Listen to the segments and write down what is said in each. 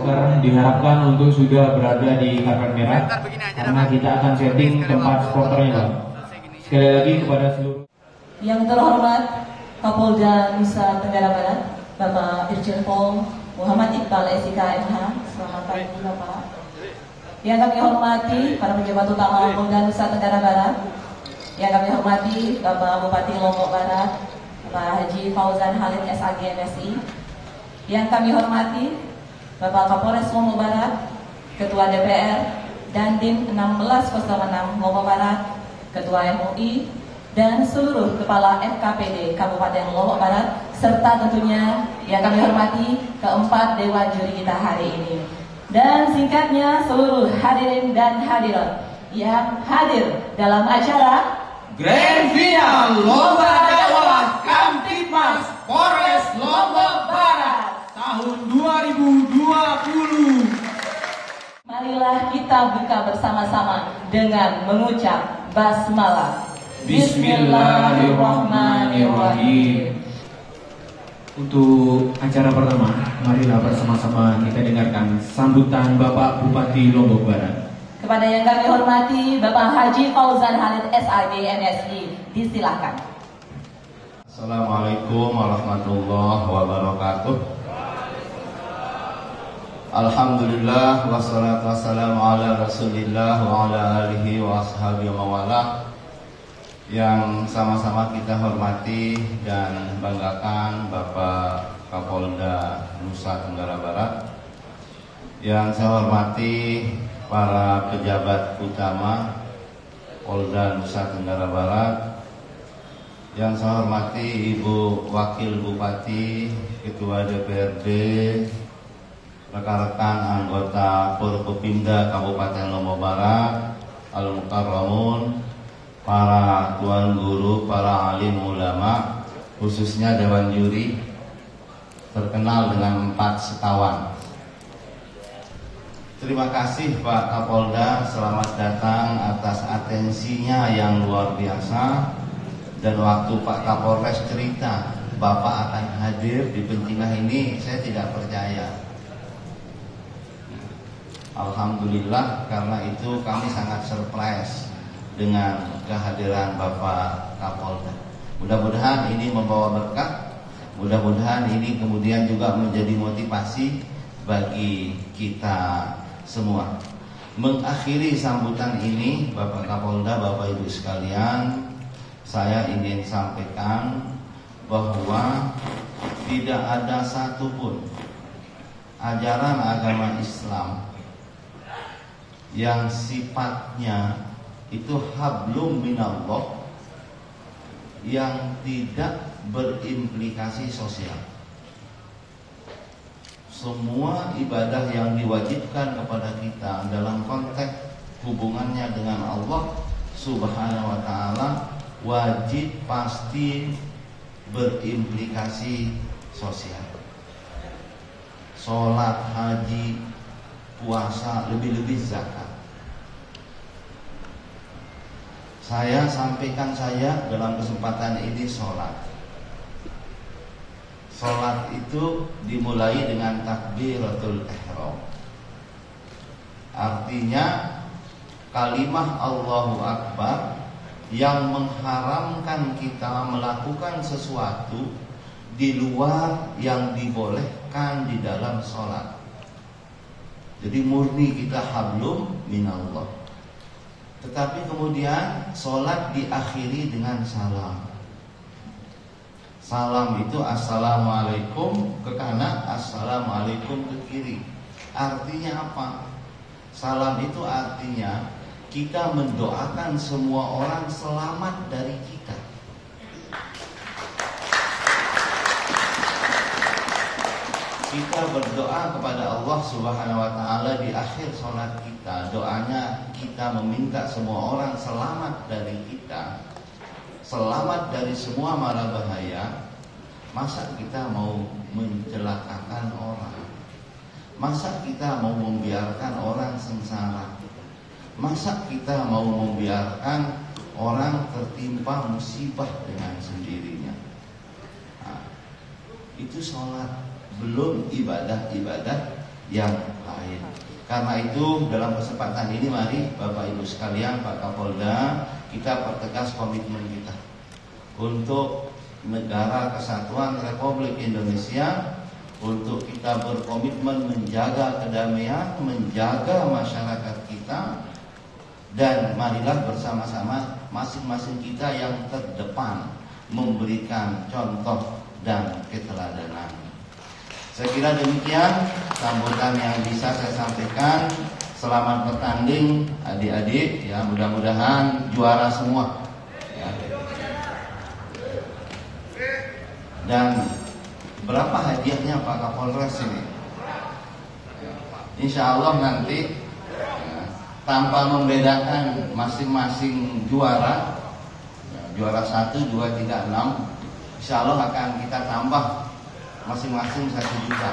supporter diharapkan untuk sudah berada di karpet merah karena kita akan setting tempat supporternya, Pak. Sekali lagi kepada seluruh yang terhormat Kapolda Nusa Tenggara Barat, Bapak Irjen Pol Muhammad Iqbal SIK MH. Selamat pagi Bapak. Yang kami hormati para pejabat utama Polda Nusa Tenggara Barat, yang kami hormati Bapak Bupati Lombok Barat, Pak Haji Fauzan Khalid SAG MSI. Yang kami hormati Bapak Kapolres Lombok Barat, Ketua DPR Dandim 1606 Lombok Barat, Ketua MUI, dan seluruh Kepala FKPD Kabupaten Lombok Barat, serta tentunya yang kami hormati keempat Dewan Juri kita hari ini. Dan singkatnya seluruh hadirin dan hadirat yang hadir dalam acara Grand Final Lomba Dakwah Kamtibmas Polres Lombok Barat tahun 2020. Marilah kita buka bersama-sama dengan mengucap basmalah. Bismillahirrahmanirrahim. Untuk acara pertama, marilah bersama-sama kita dengarkan sambutan Bapak Bupati Lombok Barat. Kepada yang kami hormati Bapak Haji Fauzan Khalid SAG MSI, disilakan. Assalamualaikum warahmatullahi wabarakatuh. Alhamdulillah wassalatu wassalamu ala rasulillah wa ala alihi wa ashabihi wa mawala. Yang sama-sama kita hormati dan banggakan Bapak Kapolda Nusa Tenggara Barat, yang saya hormati para pejabat utama Polda Nusa Tenggara Barat, yang saya hormati Ibu Wakil Bupati, Ketua DPRD, rekan-rekan anggota Forkopimda Kabupaten Lombok Barat, Al-Mukarramun, para tuan guru, para alim ulama, khususnya Dewan Juri, terkenal dengan 4 sekawan. Terima kasih Pak Kapolda, selamat datang atas atensinya yang luar biasa. Dan waktu Pak Kapolres cerita Bapak akan hadir di pentingah ini, saya tidak percaya. Alhamdulillah, karena itu kami sangat surprise dengan kehadiran Bapak Kapolda. Mudah-mudahan ini membawa berkah, mudah-mudahan ini kemudian juga menjadi motivasi bagi kita semua. Mengakhiri sambutan ini, Bapak Kapolda, Bapak Ibu sekalian, saya ingin sampaikan bahwa tidak ada satupun ajaran agama Islam yang sifatnya itu hablum minallah yang tidak berimplikasi sosial. Semua ibadah yang diwajibkan kepada kita dalam konteks hubungannya dengan Allah Subhanahu wa ta'ala wajib pasti berimplikasi sosial. Sholat, haji, puasa, lebih-lebih zakat. Saya sampaikan dalam kesempatan ini sholat. Sholat itu dimulai dengan takbiratul ihram. Artinya kalimah Allahu Akbar yang mengharamkan kita melakukan sesuatu di luar yang dibolehkan di dalam sholat. Jadi murni kita hablum minallah. Tetapi kemudian sholat diakhiri dengan salam. Salam itu assalamualaikum ke kanan, assalamualaikum ke kiri. Artinya apa? Salam itu artinya kita mendoakan semua orang selamat dari kita. Kita berdoa kepada Allah Subhanahu wa ta'ala di akhir sholat kita. Doanya kita meminta semua orang selamat dari kita, selamat dari semua mara bahaya. Masa kita mau mencelakakan orang? Masa kita mau membiarkan orang sengsara? Masa kita mau membiarkan orang tertimpa musibah dengan sendirinya? Nah, itu sholat. Belum ibadah-ibadah yang lain. Karena itu dalam kesempatan ini mari Bapak Ibu sekalian, Pak Kapolda, kita pertegas komitmen kita untuk Negara Kesatuan Republik Indonesia, untuk kita berkomitmen menjaga kedamaian, menjaga masyarakat kita, dan marilah bersama-sama masing-masing kita yang terdepan memberikan contoh dan keteladanan. Saya kira demikian sambutan yang bisa saya sampaikan. Selamat bertanding adik-adik, ya, mudah-mudahan juara semua, ya. Dan berapa hadiahnya Pak Kapolres ini? Insya Allah nanti, ya, tanpa membedakan masing-masing juara, ya, juara 1, 2, 3, 6, insya Allah akan kita tambah masing-masing 1 juta.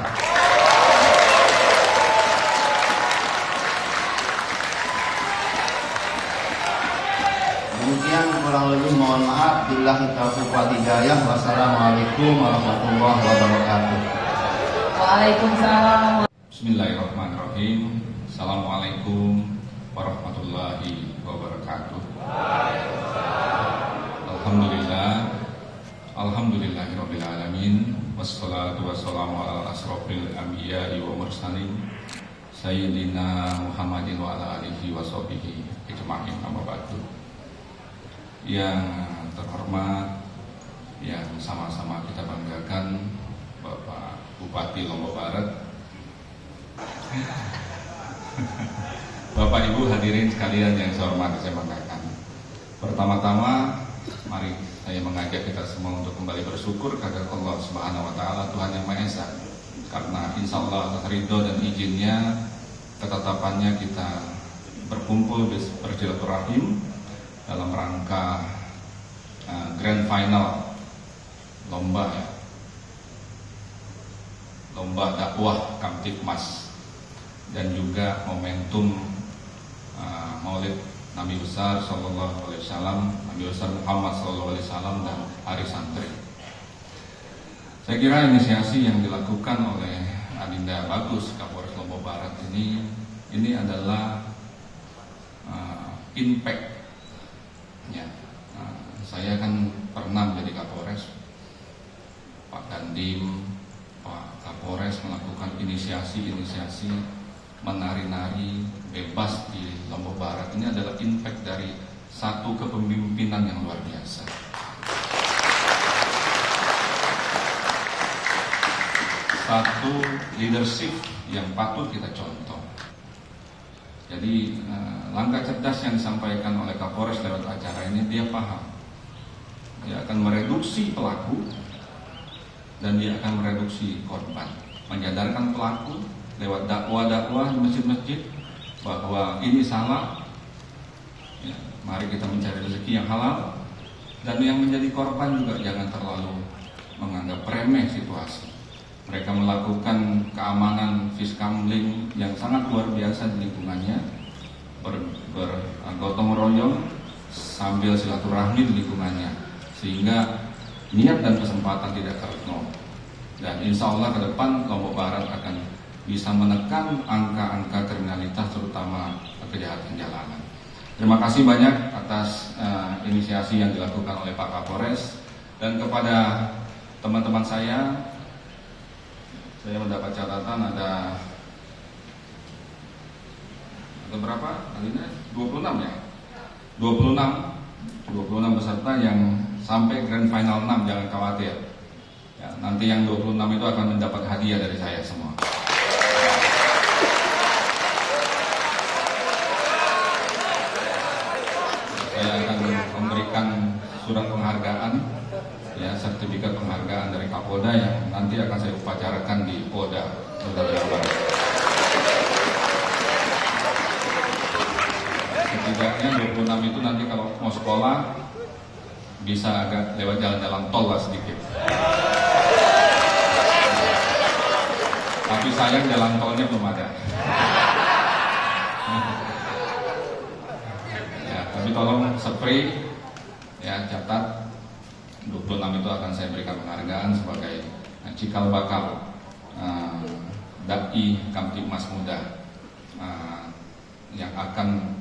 Demikian kurang lebih, mohon maaf. Billahi taufiq wal hidayah. Wassalamualaikum warahmatullahi wabarakatuh. Waalaikumsalam. Bismillahirrahmanirrahim. Assalamualaikum warahmatullahi wabarakatuh. Alhamdulillahirabbil alamin. Wassalatu wassalamu ala asrofil anbiya'i wa mursalin Sayyidina Muhammadin wa ala alihi wa sahbihi ajma'in, amma ba'du. Yang terhormat, yang sama-sama kita banggakan, Bapak Bupati Lombok Barat, Bapak Ibu hadirin sekalian yang saya hormati, saya banggakan. Pertama-tama, mari saya mengajak kita semua untuk kembali bersyukur kepada Allah Subhanahu wa Ta'ala, Tuhan yang Maha Esa, karena insya Allah atas ridho dan izinnya, ketetapannya kita berkumpul bersilaturahim dalam rangka grand final lomba dakwah Kamtipmas, dan juga momentum Maulid Nabi besar Sallallahu Alaihi Wasallam, Nabi besar Muhammad Sallallahu Alaihi Wasallam, dan Hari Santri. Saya kira inisiasi yang dilakukan oleh Adinda Bagus, Kapolres Lombok Barat ini adalah impact. Ya, saya kan pernah menjadi Kapolres, Pak Dandim, Pak Kapolres melakukan inisiasi menari-nari bebas di Lombok Barat. Ini adalah impact dari satu kepemimpinan yang luar biasa. Satu leadership yang patut kita contoh. Jadi langkah cerdas yang disampaikan oleh Kapolres lewat acara ini, dia paham. Dia akan mereduksi pelaku dan dia akan mereduksi korban. Menyadarkan pelaku lewat dakwah-dakwah di masjid-masjid bahwa ini salah, ya, mari kita mencari rezeki yang halal. Dan yang menjadi korban juga jangan terlalu menganggap remeh situasi. Mereka melakukan keamanan fiskamling yang sangat luar biasa di lingkungannya, bergotong royong sambil silaturahmi di lingkungannya, sehingga niat dan kesempatan tidak terlalu. Dan insya Allah ke depan Lombok Barat akan bisa menekan angka-angka kriminalitas, terutama kejahatan jalanan. Terima kasih banyak atas inisiasi yang dilakukan oleh Pak Kapolres. Dan kepada teman-teman saya mendapat catatan ada berapa? Tadinya 26 ya? 26 peserta yang sampai grand final 6, jangan khawatir. Ya, nanti yang 26 itu akan mendapat hadiah dari saya semua. Saya akan memberikan surat penghargaan, ya, sertifikat penghargaan dari Kapolda yang nanti akan saya upacarakan di Polda Jawa Barat. Setidaknya 26 itu nanti kalau mau sekolah bisa agak lewat jalan-jalan tol lah sedikit. Tapi sayang jalan tolnya belum ada. Ya, tapi tolong spray, ya, catat 26 itu akan saya berikan penghargaan sebagai cikal bakal dai Kamtibmas Muda yang akan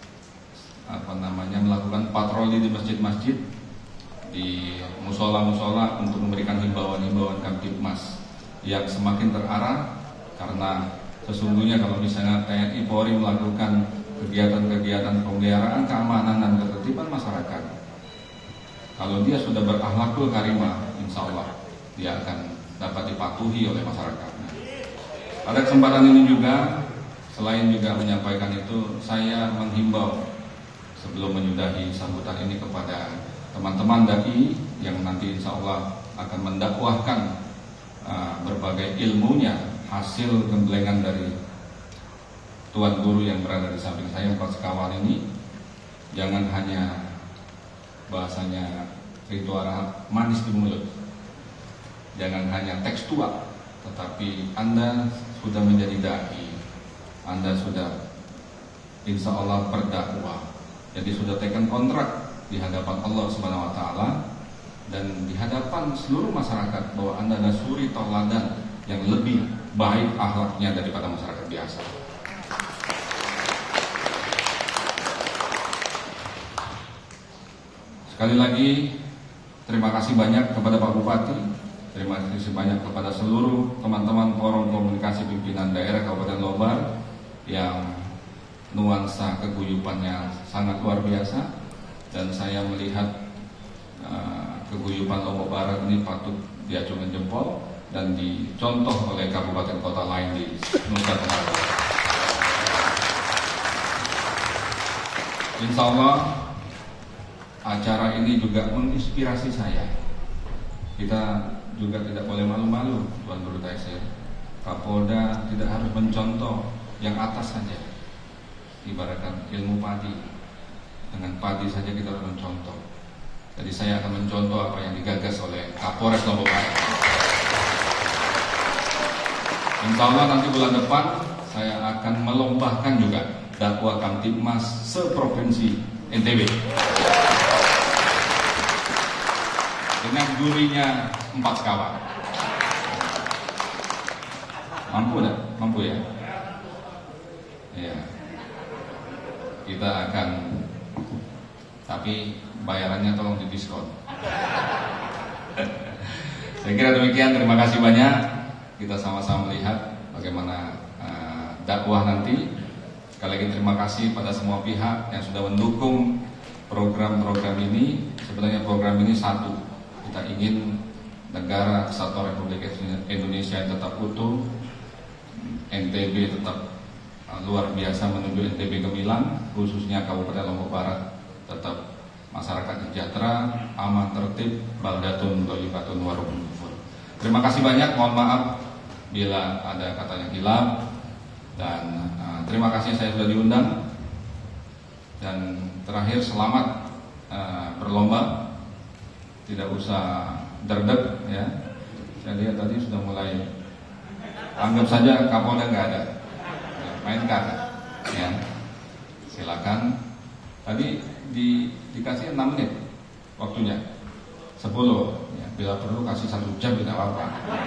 melakukan patroli di masjid-masjid, di musola-musola untuk memberikan himbauan-himbauan Kamtibmas yang semakin terarah, karena sesungguhnya kalau misalnya TNI Polri melakukan kegiatan-kegiatan pemeliharaan keamanan dan ketertiban masyarakat, kalau dia sudah berakhlakul karimah, insya Allah dia akan dapat dipatuhi oleh masyarakat. Pada kesempatan ini juga, selain juga menyampaikan itu, saya menghimbau sebelum menyudahi sambutan ini kepada teman-teman dai yang nanti insya Allah akan mendakwahkan berbagai ilmunya, hasil gemblengan dari tuan guru yang berada di samping saya, Pak Sekawan ini. Jangan hanya bahasanya ritual manis di mulut, jangan hanya tekstual, tetapi Anda sudah menjadi dai, Anda sudah insya Allah berdakwah, jadi sudah tekan kontrak di hadapan Allah Subhanahu Wa Taala dan di hadapan seluruh masyarakat bahwa Anda adalah suri tauladan yang lebih baik akhlaknya daripada masyarakat biasa. Sekali lagi terima kasih banyak kepada Pak Bupati, terima kasih banyak kepada seluruh teman-teman forum komunikasi pimpinan daerah Kabupaten Lobar yang nuansa keguyupannya sangat luar biasa, dan saya melihat keguyupan Lombok Barat ini patut diacungkan jempol dan dicontoh oleh kabupaten kota lain di Nusa Tenggara Barat. Insya Allah acara ini juga menginspirasi saya. Kita juga tidak boleh malu-malu, Tuan Guru Taisir. Kapolda tidak harus mencontoh yang atas saja. Ibaratkan ilmu padi, dengan padi saja kita harus mencontoh. Jadi saya akan mencontoh apa yang digagas oleh Kapolres Lombok Barat. Insya Allah nanti bulan depan saya akan melompahkan juga dakwah Kamtibmas seprovinsi NTB. Dengan jurinya 4 sekawan. Mampu tak? Mampu ya? Iya. Kita akan, tapi bayarannya tolong didiskon. Saya kira demikian, terima kasih banyak. Kita sama-sama melihat bagaimana dakwah nanti. Sekali lagi terima kasih pada semua pihak yang sudah mendukung program-program ini. Sebenarnya program ini satu, kita ingin negara Kesatuan Republik Indonesia yang tetap utuh, NTB tetap luar biasa menuju NTB gemilang, khususnya Kabupaten Lombok Barat tetap masyarakat sejahtera, aman, tertib, baldatun, thayyibatun, warahun kufur. Terima kasih banyak, mohon maaf bila ada kata yang hilaf, dan terima kasih saya sudah diundang. Dan terakhir, selamat berlomba, tidak usah derdek ya. Saya lihat tadi sudah mulai, anggap saja Kapolda nggak ada, mainkan ya, silakan. Tadi dikasih 6 menit waktunya, 10 ya, bila perlu kasih 1 jam tidak apa-apa.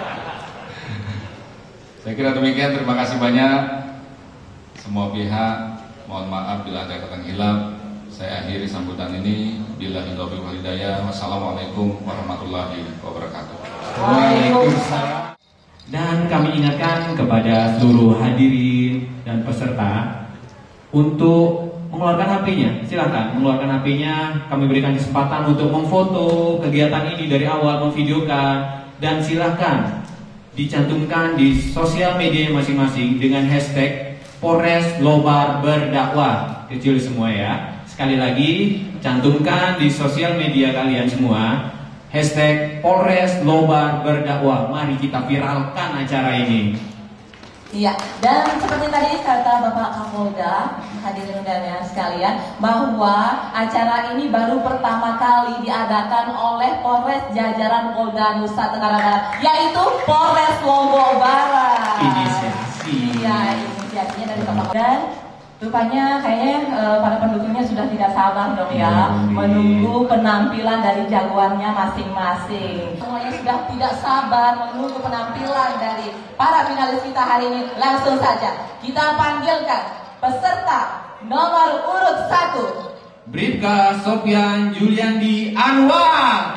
Saya kira demikian, terima kasih banyak semua pihak. Mohon maaf bila ada kata hilaf. Saya akhiri sambutan ini. Billahi taufiq wal hidayah. Wassalamualaikum warahmatullahi wabarakatuh. Waalaikumsalam. Dan kami ingatkan kepada seluruh hadirin dan peserta untuk mengeluarkan HP-nya. Silakan mengeluarkan HP-nya. Kami berikan kesempatan untuk memfoto kegiatan ini dari awal, memvideokan, dan silakan dicantumkan di sosial media masing-masing dengan hashtag Polres Lobar Berdakwah, kecil semua ya. Sekali lagi, cantumkan di sosial media kalian semua hashtag Polres Lobar Berdakwah. Mari kita viralkan acara ini. Iya, dan seperti tadi kata Bapak Kapolda, hadirin undangan sekalian, bahwa acara ini baru pertama kali diadakan oleh Polres jajaran Polda Nusa Tenggara Barat, yaitu Polres Lombok Barat. Inisiasi. Iya, inisiasinya dari Bapak. Dan Rupanya kayaknya para pendukungnya sudah tidak sabar dong ya menunggu penampilan dari jagoannya masing-masing. Semuanya sudah tidak sabar menunggu penampilan dari para finalis kita hari ini. Langsung saja kita panggilkan peserta nomor urut 1. Bribka Sofyan Juliandi Anwar.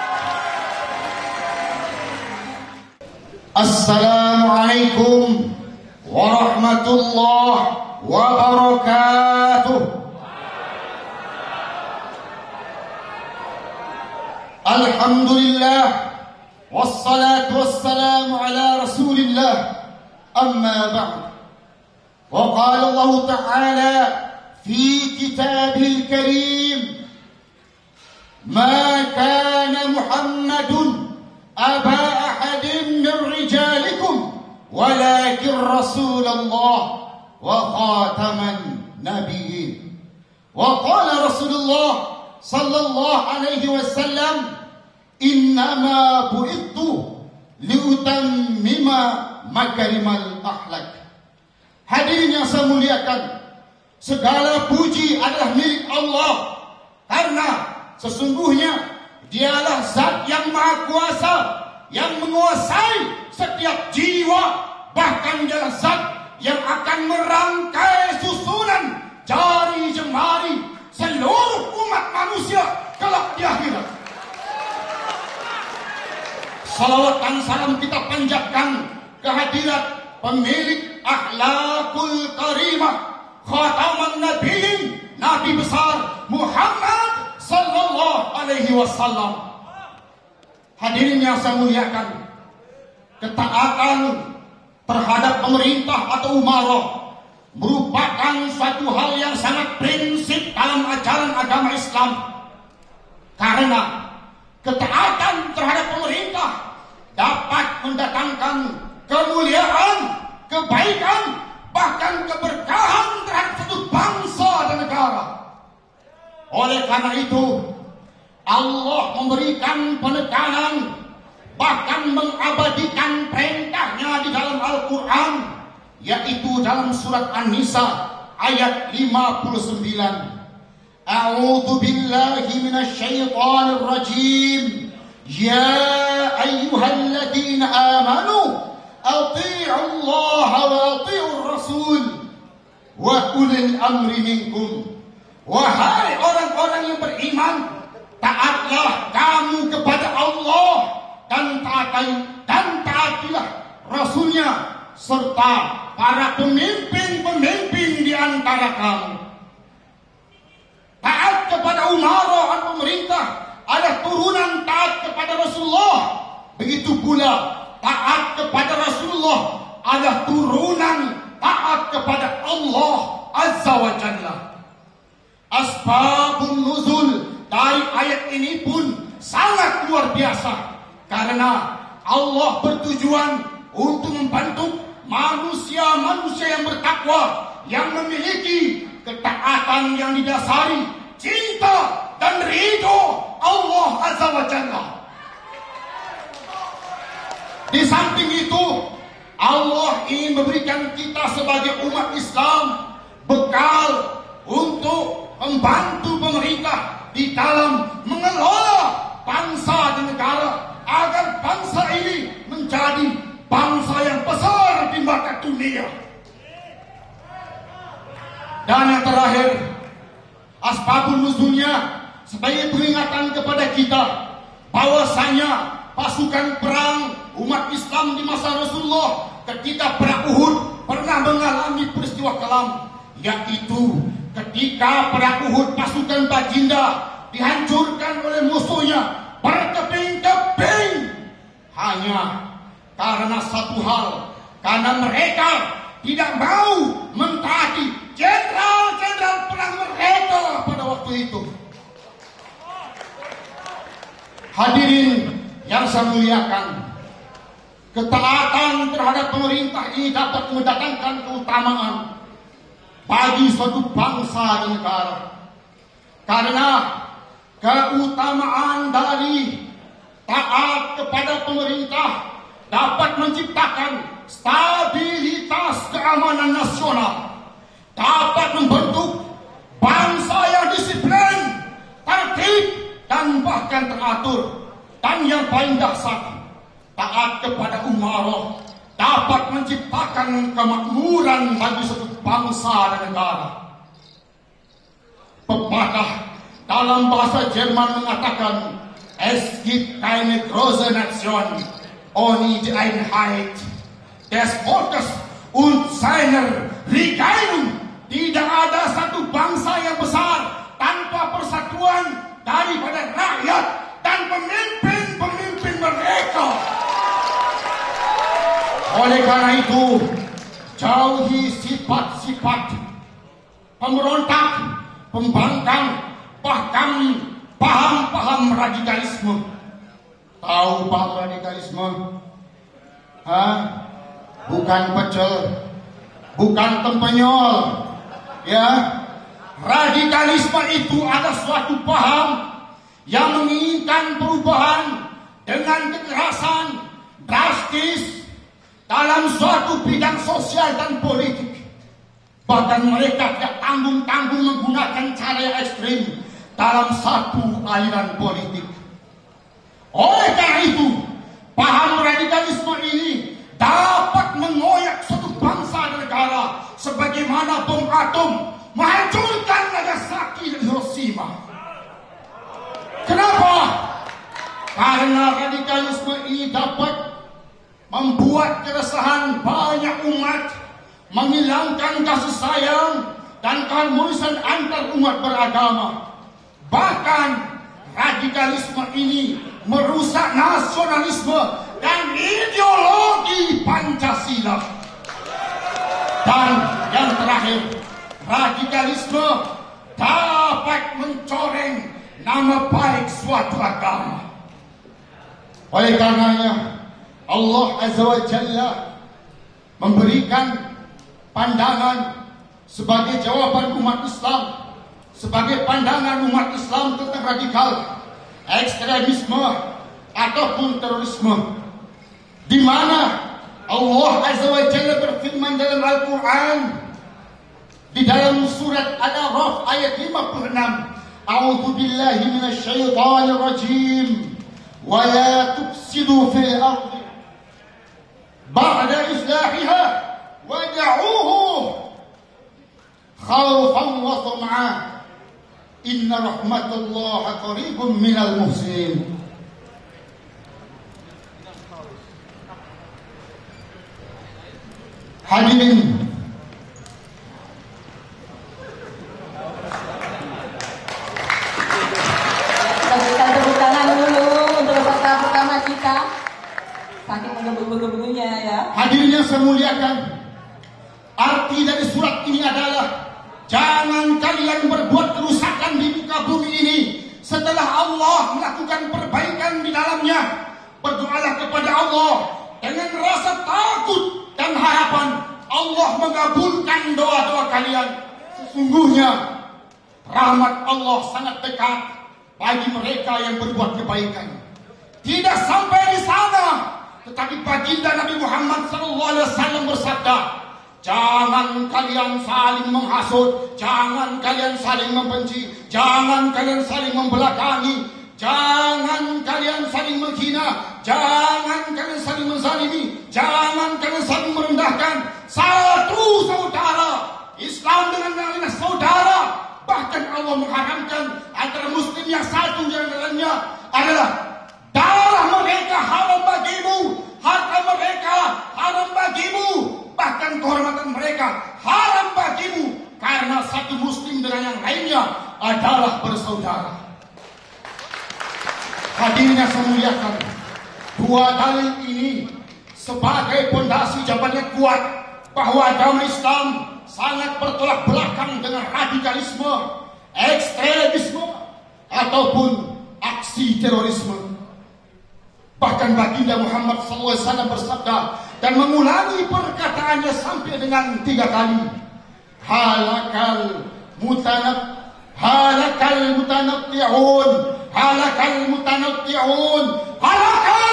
Assalamualaikum warahmatullahi wabarakatuh. Alhamdulillah wassalatu wassalamu ala rasulillah, amma ba'd. Wa qala Allah ta'ala fi kitabihil karim, ma kana Muhammadun aba ahadin min rijalikum walakin Rasulullah wa khataman nabiyyin. Wa qala Rasulullah sallallahu alaihi wasallam, innama bu'ithu liutammima makarimal akhlak. Hadirin yang saya muliakan, segala puji adalah milik Allah, karena sesungguhnya Dialah zat yang maha kuasa, yang menguasai setiap jiwa, bahkan Dialah zat yang akan merangkai susunan jari jemari seluruh umat manusia kelak di akhirat. Salawat dan salam kita panjatkan kehadirat pemilik akhlakul karimah, khataman nabiyyin, Nabi besar Muhammad sallallahu alaihi wasallam. Hadirin yang saya muliakan, ketaatan terhadap pemerintah atau umarah merupakan suatu hal yang sangat prinsip dalam ajaran agama Islam. Karena ketaatan terhadap pemerintah dapat mendatangkan kemuliaan, kebaikan, bahkan keberkahan terhadap suatu bangsa dan negara. Oleh karena itu, Allah memberikan penekanan, bahkan mengabadikan perintahnya di dalam Al-Quran, yaitu dalam surat An-Nisa ayat 59. A'udzu billahi minasyaitonir rajim. Ya ayyuhalladzina amanu athi'u Allah wa athi'ur rasul wa ulil amri minkum. Wahai orang-orang yang beriman, taatlah kamu kepada Allah dan taatilah Rasulnya serta para pemimpin-pemimpin di antara kamu. Taat kepada umarah dan pemerintah adalah turunan taat kepada Rasulullah. Begitu pula taat kepada Rasulullah adalah turunan taat kepada Allah Azza wa Jalla. Asbabun nuzul dari ayat ini pun sangat luar biasa, karena Allah bertujuan untuk membentuk manusia-manusia yang bertakwa, yang memiliki ketaatan yang didasari cinta dan ridho Allah Azza wa Jalla. Di samping itu, Allah ingin memberikan kita sebagai umat Islam bekal untuk membantu pemerintah di dalam mengelola bangsa dan negara, agar bangsa ini menjadi bangsa yang besar di mata dunia. Dan yang terakhir, asbabun nuzulnya sebagai peringatan kepada kita bahwasanya pasukan perang umat Islam di masa Rasulullah ketika perang Uhud pernah mengalami peristiwa kelam, yaitu ketika perang Uhud pasukan Baginda dihancurkan oleh musuhnya berkeping-keping, hanya karena satu hal, karena mereka tidak mau mentaati jenderal-jenderal perang mereka pada waktu itu. Hadirin yang saya muliakan, ketaatan terhadap pemerintah ini dapat mendatangkan keutamaan bagi suatu bangsa dan negara, karena keutamaan dari taat kepada pemerintah dapat menciptakan stabilitas keamanan nasional dapat membentuk bangsa yang disiplin, tertib, dan bahkan teratur. Dan yang paling dahsyat, taat kepada umarah dapat menciptakan kemakmuran bagi suatu bangsa dan negara. Pepatah dalam bahasa Jerman mengatakan, es gibt keine große Nation ohne die Einheit des Volkes und seiner Regierung. Tidak ada satu bangsa yang besar tanpa persatuan daripada rakyat dan pemimpin-pemimpin mereka. Oleh karena itu, jauhi sifat-sifat pemberontak, pembangkang, bahkan paham-paham radikalisme. Tahu paham radikalisme? Bukan pecel, bukan tempenyol. Ya, radikalisme itu ada suatu paham yang menginginkan perubahan dengan kekerasan drastis dalam suatu bidang sosial dan politik. Bahkan mereka tidak tanggung-tanggung menggunakan cara yang ekstrim dalam satu aliran politik. Oleh karena itu, paham radikalisme ini dapat mengoyak suatu bangsa dan negara sebagaimana bom atom menghancurkan Nagasaki dan Hiroshima. Kenapa? Karena radikalisme ini dapat membuat keresahan banyak umat, menghilangkan kasih sayang dan keharmonisan antar umat beragama. Bahkan radikalisme ini merusak nasionalisme dan ideologi Pancasila. Dan yang terakhir, radikalisme dapat mencoreng nama baik suatu agama. Oleh karenanya, Allah Azza wa Jalla memberikan pandangan sebagai jawaban umat Islam, sebagai pandangan umat Islam tentang radikal, ekstremisme ataupun terorisme, di mana Allah Azza wa Jalla berfirman dalam Al-Quran di dalam surat Al-A'raf ayat 56, A'udzu billahi minasyaitonir rajim, wa la tufsidu fil ardi ba'da islahiha wad'uuhu khaufan wa tam'an inna rahmatallahi qaribun minal muhsinin. Hadirin, berikan tepuk tangan dulu untuk peserta pertama kita. Saking menggebu-gebunya ya. Hadirin yang saya muliakan, arti dari surat ini adalah jangan kalian berbuat kerusakan di muka bumi ini setelah Allah melakukan perbaikan di dalamnya. Berdoalah kepada Allah dengan rasa takut dan harapan Allah mengabulkan doa-doa kalian. Sesungguhnya rahmat Allah sangat dekat bagi mereka yang berbuat kebaikan. Tidak sampai di sana, tetapi baginda Nabi Muhammad SAW bersabda, jangan kalian saling menghasut, jangan kalian saling membenci, jangan kalian saling membelakangi, jangan kalian saling menghina, jangan kalian saling menzalimi, jangan kalian saling merendahkan. Satu saudara, Islam dengan yang lainnya saudara. Bahkan Allah mengharamkan antara muslim yang satu yang lainnya adalah darah mereka haram bagimu, harta mereka haram bagimu, bahkan kehormatan mereka haram bagimu, karena satu muslim dengan yang lainnya adalah bersaudara. Hadirin yang saya muliakan, dua dalil ini sebagai pondasi jawabannya kuat bahwa agama Islam sangat bertolak belakang dengan radikalisme, ekstremisme ataupun aksi terorisme. Bahkan baginda Muhammad SAW bersabda dan mengulangi perkataannya sampai dengan 3 kali, halakal mutanatti'un, halakal mutanatti'un, halakal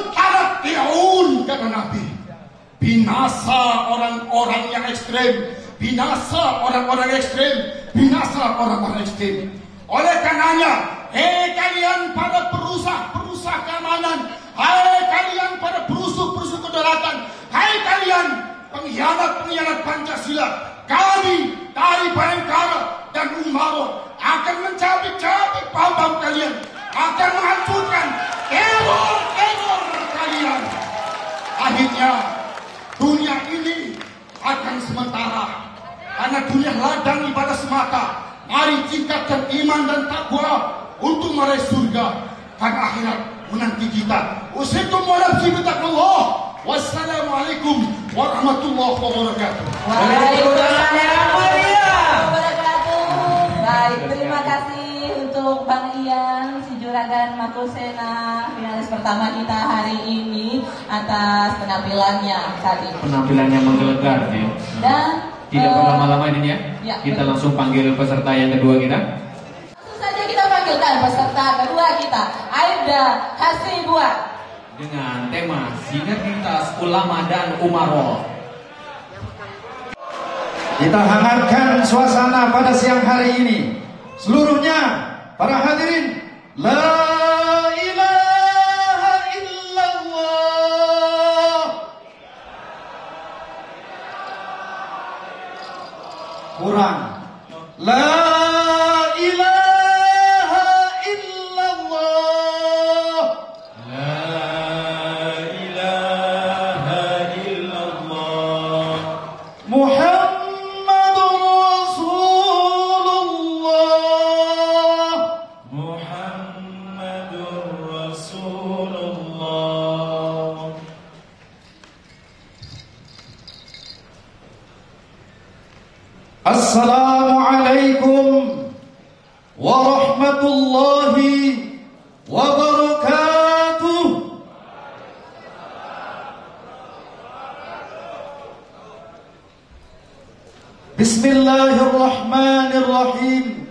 mutanatti'un, kata Nabi. Binasa orang-orang yang ekstrem, binasa orang-orang ekstrem, binasa orang-orang ekstrem. Oleh karenanya, hei kalian para perusak keamanan, hai kalian para perusuh kedaulatan, hai kalian pengkhianat Pancasila, kami dari Bayangkara dan Umaro akan mencabik-cabik paham kalian, akan menghancurkan teror kalian. Akhirnya dunia ini akan sementara, karena dunia ladang ibadah semata. Mari tingkatkan iman dan takwa untuk meraih surga, karena akhirat menanti kita. Usikum wa nafsi bittaqwallah. Wassalamualaikum warahmatullahi wabarakatuh. Waalaikumsalam warahmatullahi wabarakatuh. Baik, terima kasih untuk Bang Ian, si Juragan Makusena, finalis pertama kita hari ini atas penampilannya tadi. Penampilannya menggelegar ya. Dan tidak berlama-lama ini ya. Kita betul. langsung panggil peserta yang kedua kita. Langsung saja kita panggilkan peserta kedua kita, Aibda Hasibuan, Dengan tema Sinergitas Ulama dan Umaro. Kita hangatkan suasana pada siang hari ini. Seluruhnya, para hadirin, la ilaha illallah. Kurang. La ilaha illallah. La ilaha illallah. Muhammadur Rasulullah. Muhammadur Rasulullah. Assalamualaikum warahmatullahi wabarakatuh. Bismillahirrahmanirrahim.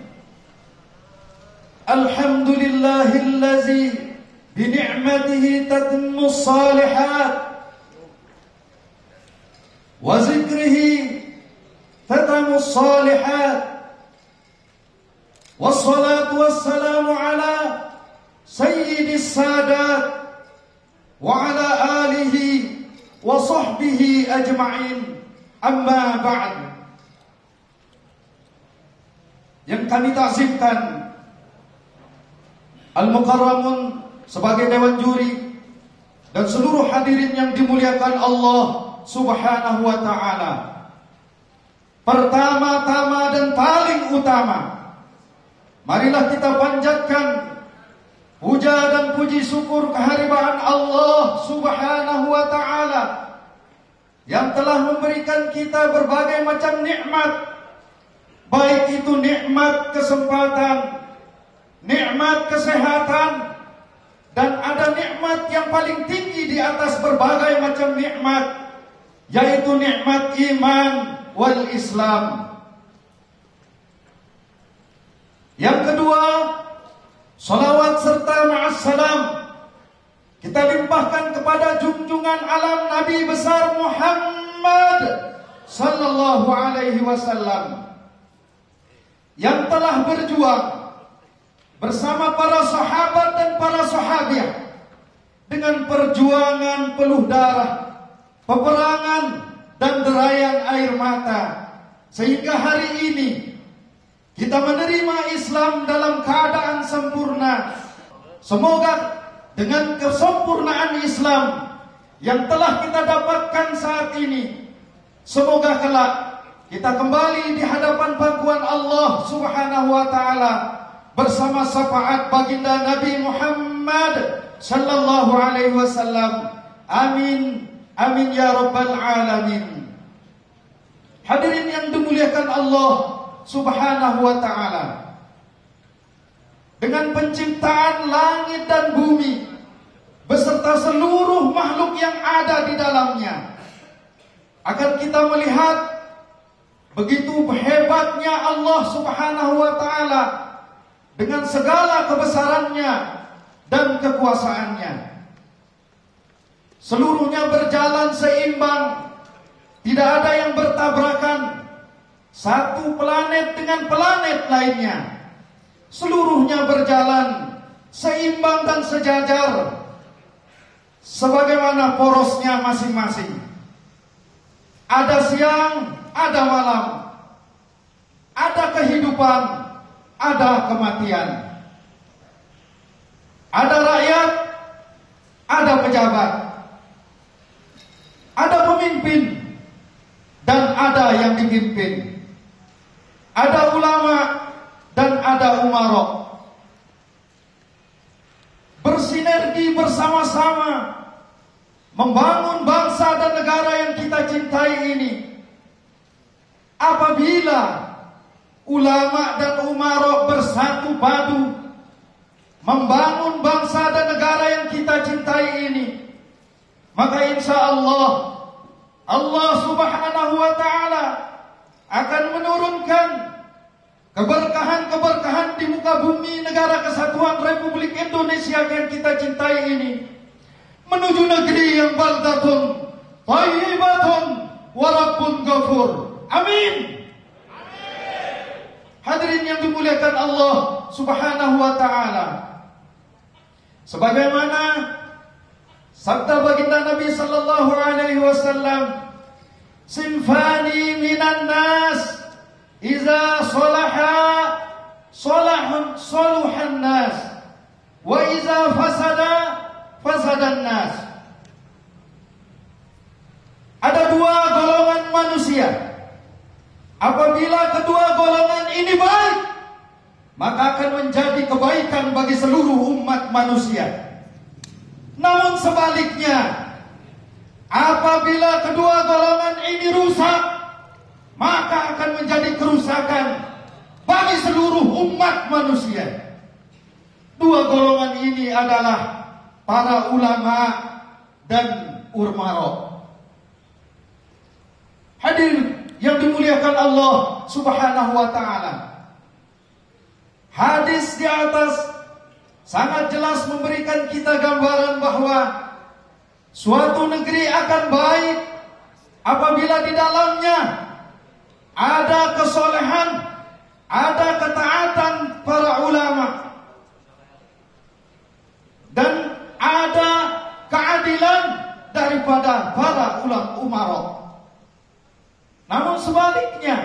Alhamdulillahillazi bini'matihi tatimmu salihat wa zikrihi tatamu salihat. Wassalatu wassalamu ala sayyidis sadat wa ala alihi wa sahbihi ajma'in. Amma ba'd. Yang kami ta'zimkan Al-Mukarramun sebagai Dewan Juri dan seluruh hadirin yang dimuliakan Allah Subhanahu wa ta'ala. Pertama-tama dan paling utama, marilah kita panjatkan puja dan puji syukur kehadiran Allah Subhanahu wa ta'ala yang telah memberikan kita berbagai macam nikmat, baik itu nikmat kesempatan, nikmat kesehatan, dan ada nikmat yang paling tinggi di atas berbagai macam nikmat, yaitu nikmat iman wal Islam. Yang kedua, salawat serta ma'assalam kita limpahkan kepada junjungan alam Nabi besar Muhammad sallallahu alaihi wasallam yang telah berjuang bersama para sahabat dan para sahabiah dengan perjuangan penuh darah, peperangan dan derayan air mata, sehingga hari ini kita menerima Islam dalam keadaan sempurna. Semoga dengan kesempurnaan Islam yang telah kita dapatkan saat ini, semoga kelak kita kembali di hadapan pangkuan Allah Subhanahu wa ta'ala bersama syafaat baginda Nabi Muhammad sallallahu alaihi wasallam. Amin. Amin ya rabbal alamin. Hadirin yang dimuliakan Allah Subhanahu wa ta'ala, dengan penciptaan langit dan bumi beserta seluruh makhluk yang ada di dalamnya, akan kita melihat begitu hebatnya Allah Subhanahu wa ta'ala dengan segala kebesarannya dan kekuasaannya. Seluruhnya berjalan seimbang, tidak ada yang bertabrakan, satu planet dengan planet lainnya. Seluruhnya berjalan seimbang dan sejajar sebagaimana porosnya masing-masing. Ada siang, ada malam, ada kehidupan, ada kematian. Ada rakyat, ada pejabat, ada pemimpin, dan ada yang dipimpin. Ada ulama dan ada umarok. Bersinergi bersama-sama membangun bangsa dan negara yang kita cintai ini. Apabila ulama dan umarok bersatu padu membangun bangsa dan negara yang kita cintai ini, maka insya Allah Allah Subhanahu wa ta'ala akan menurunkan keberkahan-keberkahan di muka bumi negara kesatuan Republik Indonesia yang kita cintai ini, menuju negeri yang baldatun thayyibatun wa rabbun ghafur. Amin. Hadirin yang dimuliakan Allah Subhanahu wa ta'ala, sebagaimana sabda baginda Nabi sallallahu alaihi wasallam, "Sinfani minan nas iza salaha salahan nas wa iza fasadan nas." Ada dua golongan manusia. Apabila kedua golongan ini baik, maka akan menjadi kebaikan bagi seluruh umat manusia. Namun sebaliknya, apabila kedua golongan ini rusak, maka akan menjadi kerusakan bagi seluruh umat manusia. Dua golongan ini adalah para ulama dan umarok. Hadirin yang dimuliakan Allah Subhanahu wa ta'ala, hadis di atas sangat jelas memberikan kita gambaran bahwa suatu negeri akan baik apabila di dalamnya ada kesolehan, ada ketaatan para ulama, dan ada keadilan daripada para umarok. Namun sebaliknya,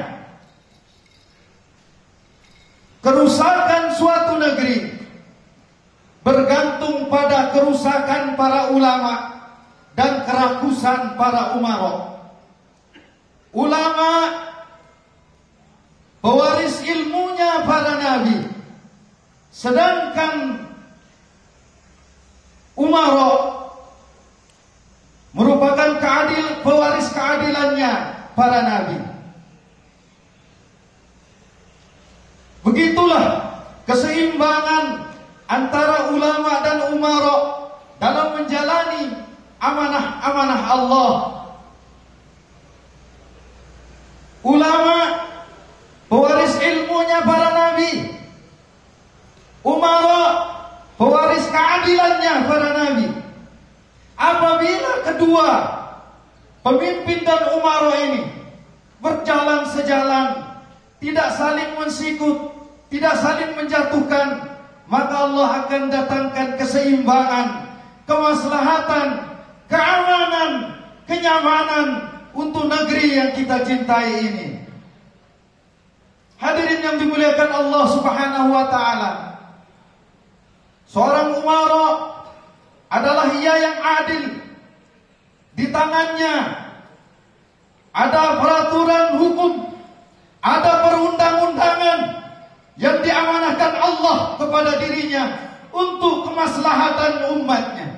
kerusakan suatu negeri bergantung pada kerusakan para ulama dan kerakusan para umarok. Ulama pewaris ilmunya para nabi, sedangkan umarok merupakan pewaris keadilannya para nabi. Begitulah keseimbangan antara ulama dan umarok dalam menjalani amanah-amanah Allah. Ulama pewaris ilmunya para nabi, umarok pewaris keadilannya para nabi. Apabila kedua pemimpin dan umarok ini berjalan sejalan, tidak saling mensikut, tidak saling menjatuhkan, maka Allah akan datangkan keseimbangan, kemaslahatan, keamanan, kenyamanan untuk negeri yang kita cintai ini. Hadirin yang dimuliakan Allah Subhanahu wa ta'ala, seorang umarok adalah ia yang adil. Di tangannya ada peraturan hukum, ada perundang-undangan yang diamanahkan Allah kepada dirinya untuk kemaslahatan umatnya.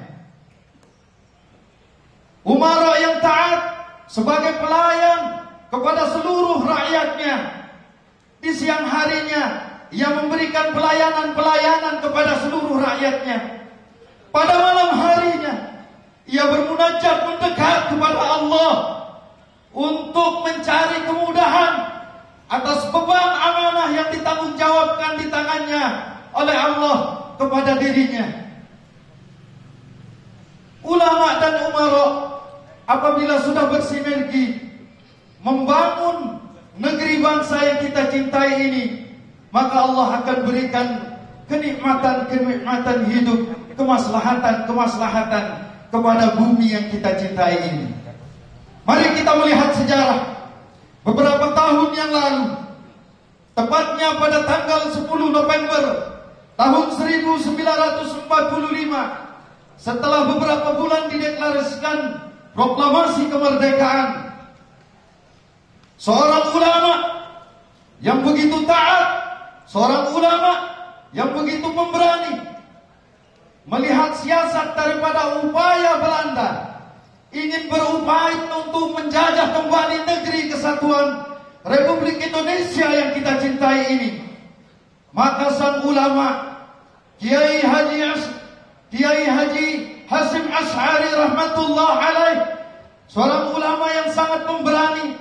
Umarok yang taat sebagai pelayan kepada seluruh rakyatnya. Di siang harinya ia memberikan pelayanan-pelayanan kepada seluruh rakyatnya. Pada malam harinya ia bermunajat mendekat kepada Allah untuk mencari kemudahan atas beban amanah yang ditanggungjawabkan di tangannya oleh Allah kepada dirinya. Ulama dan umarok apabila sudah bersinergi membangun negeri bangsa yang kita cintai ini, maka Allah akan berikan kenikmatan hidup, kemaslahatan kepada bumi yang kita cintai ini. Mari kita melihat sejarah. Beberapa tahun yang lalu, tepatnya pada tanggal 10 November tahun 1945, setelah beberapa bulan dideklarasikan proklamasi kemerdekaan, seorang ulama yang begitu taat, seorang ulama yang begitu pemberani, melihat siasat daripada upaya Belanda ingin berupaya untuk menjajah kembali negeri kesatuan Republik Indonesia yang kita cintai ini, maka sang ulama Kiai Haji Hasyim Asy'ari rahmatullah alaih, seorang ulama yang sangat pemberani,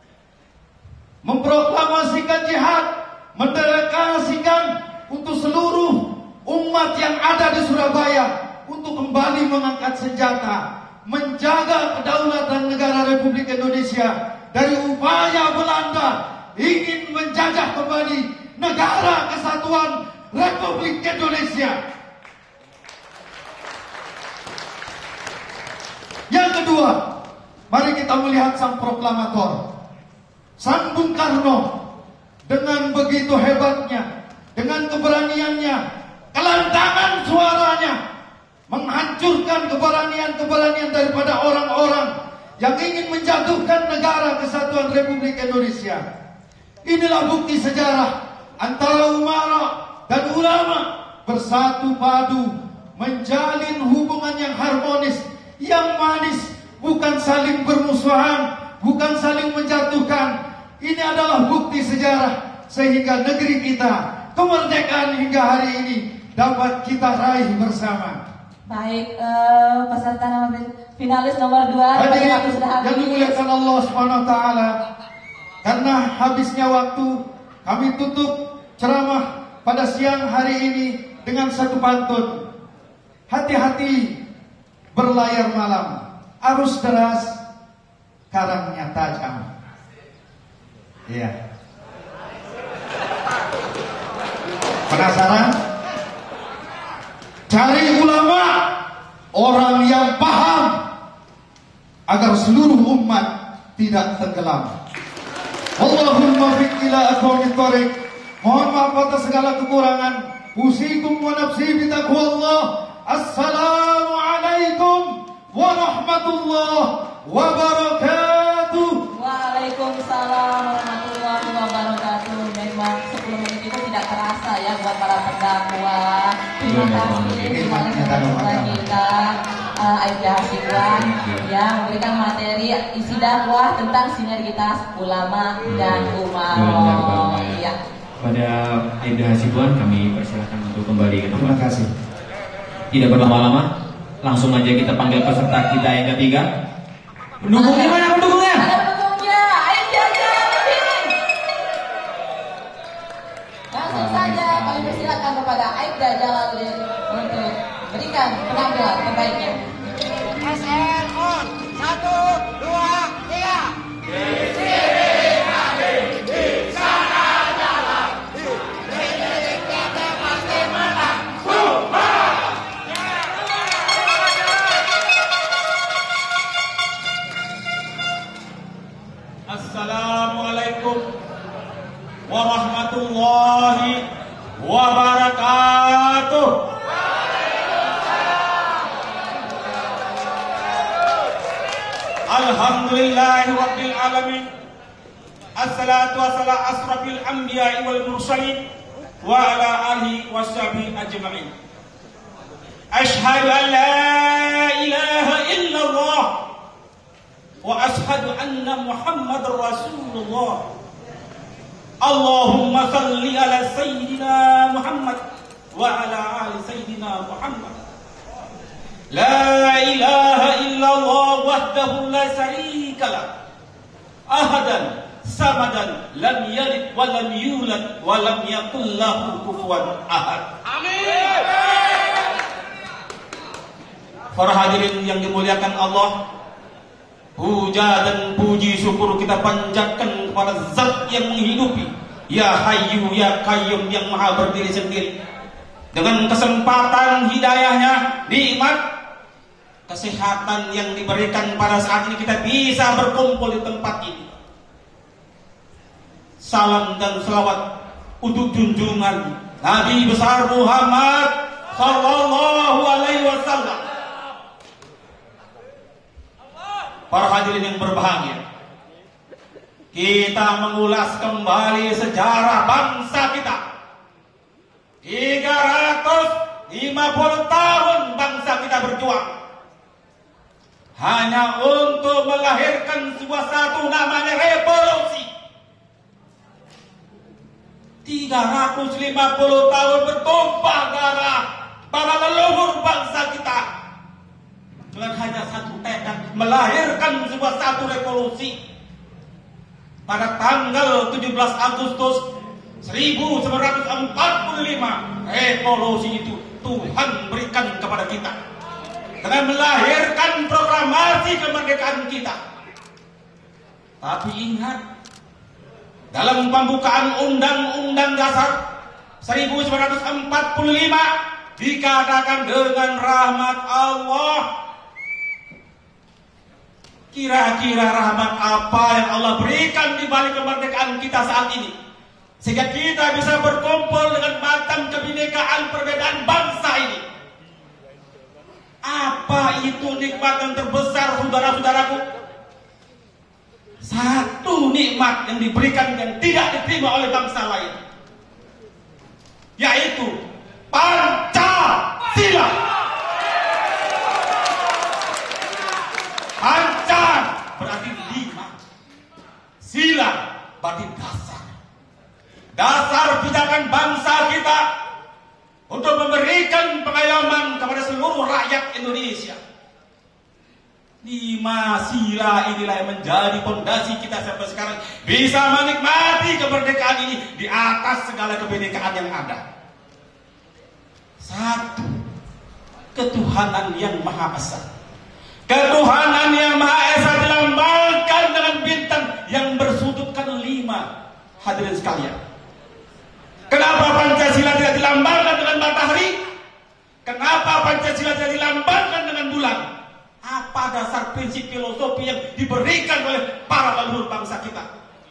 memproklamasikan jihad, mendeklarasikan untuk seluruh umat yang ada di Surabaya untuk kembali mengangkat senjata, menjaga kedaulatan negara Republik Indonesia dari upaya Belanda ingin menjajah kembali negara kesatuan Republik Indonesia. Yang kedua, mari kita melihat sang proklamator, sang Bung Karno, dengan begitu hebatnya, dengan keberaniannya, kelantangan suaranya, menghancurkan keberanian daripada orang-orang yang ingin menjatuhkan negara kesatuan Republik Indonesia. Inilah bukti sejarah antara umara dan ulama bersatu padu, menjalin hubungan yang harmonis, yang manis, bukan saling bermusuhan, bukan saling menjatuhkan. Ini adalah bukti sejarah sehingga negeri kita, kemerdekaan hingga hari ini dapat kita raih bersama. Baik, peserta finalis nomor 2 Hadirin waktu sudah habis. yang dimuliakan Allah Subhanahu wa taala, karena habisnya waktu, kami tutup ceramah pada siang hari ini dengan satu pantun. Hati-hati berlayar malam, arus deras, karangnya tajam. Iya. Penasaran? Cari ulama, orang yang paham, agar seluruh umat tidak tenggelam. Allahumma fiq ila aqwamit thariq. Mohon maaf atas segala kekurangan. Usikum wa nafsi bi taqwallah. Assalamualaikum warahmatullahi wabarakatuh. Waalaikumsalam warahmatullahi wabarakatuh. Memang 10 menit itu tidak terasa ya buat para pendakwa. Terima kasih kepada kita Aibda Hasibuan yang memberikan materi isi dakwah tentang sinergitas ulama dan umara. Ya. Pada Aibda Hasibuan kami persilakan untuk kembali ke tempat. Terima kasih. Tidak berlama-lama, langsung aja kita panggil peserta kita yang ketiga. Pendukungnya mana pendukungnya? Ada pendukungnya, Aibda Jalaluddin. Langsung saja kami persilakan kepada Aibda Jalaluddin untuk berikan penampilan terbaiknya. SR on 1, 2, 3. Di sini kami, di sana jalan, di sini kita pasti menang. Assalamualaikum warahmatullahi wabarakatuh. Alhamdulillahi rabbil alamin. Assalatu wassalamu asrafil anbiya'i wal mursalin wa ala alihi washabihi ajma'in. Ashhadu an la ilaha illallah wa ashhadu anna Muhammadar Rasulullah. Allahumma salli ala sayyidina Muhammad wa ala ali sayyidina Muhammad. La ilaha illallah wahdahu la syarika lah. Ahadan samadan lam yalid wa lam yulad wa lam yakul lahu kufuwan ahad. Amin. Para hadirin yang dimuliakan Allah, puja dan puji syukur kita panjatkan kepada Zat yang menghidupi, Ya Hayyu Ya Qayyum yang maha berdiri sendiri. Dengan kesempatan hidayahnya, nikmat kesehatan yang diberikan pada saat ini, kita bisa berkumpul di tempat ini. Salam dan selawat untuk junjungan Nabi besar Muhammad sallallahu alaihi wasallam. Para hadirin yang berbahagia, kita mengulas kembali sejarah bangsa kita. 350 tahun bangsa kita berjuang hanya untuk melahirkan sebuah satu namanya revolusi. 350 tahun bertumpah darah para leluhur bangsa kita dengan hanya satu tekad melahirkan sebuah satu revolusi. Pada tanggal 17 Agustus 1945, revolusi itu Tuhan berikan kepada kita dengan melahirkan proklamasi kemerdekaan kita. Tapi ingat, dalam pembukaan Undang-Undang Dasar 1945 dikatakan dengan rahmat Allah. Kira-kira rahmat apa yang Allah berikan di balik kemerdekaan kita saat ini, sehingga kita bisa berkumpul dengan matang kebinekaan perbedaan bangsa ini? Apa itu nikmat yang terbesar, saudara-saudaraku? Satu nikmat yang diberikan yang tidak diterima oleh bangsa lain, yaitu Pancasila. Panca berarti 5, sila berarti dasar. Dasar pijakan bangsa kita untuk memberikan pengayoman kepada seluruh rakyat Indonesia. 5 sila inilah yang menjadi fondasi kita sampai sekarang bisa menikmati kemerdekaan ini di atas segala kebinekaan yang ada. 1, ketuhanan yang Maha Esa. Ketuhanan yang Maha Esa dilambangkan dengan bintang yang bersudutkan 5. Hadirin sekalian, kenapa Pancasila tidak dilambangkan dengan matahari? Kenapa Pancasila tidak dilambangkan dengan bulan? Apa dasar prinsip filosofi yang diberikan oleh para leluhur bangsa kita?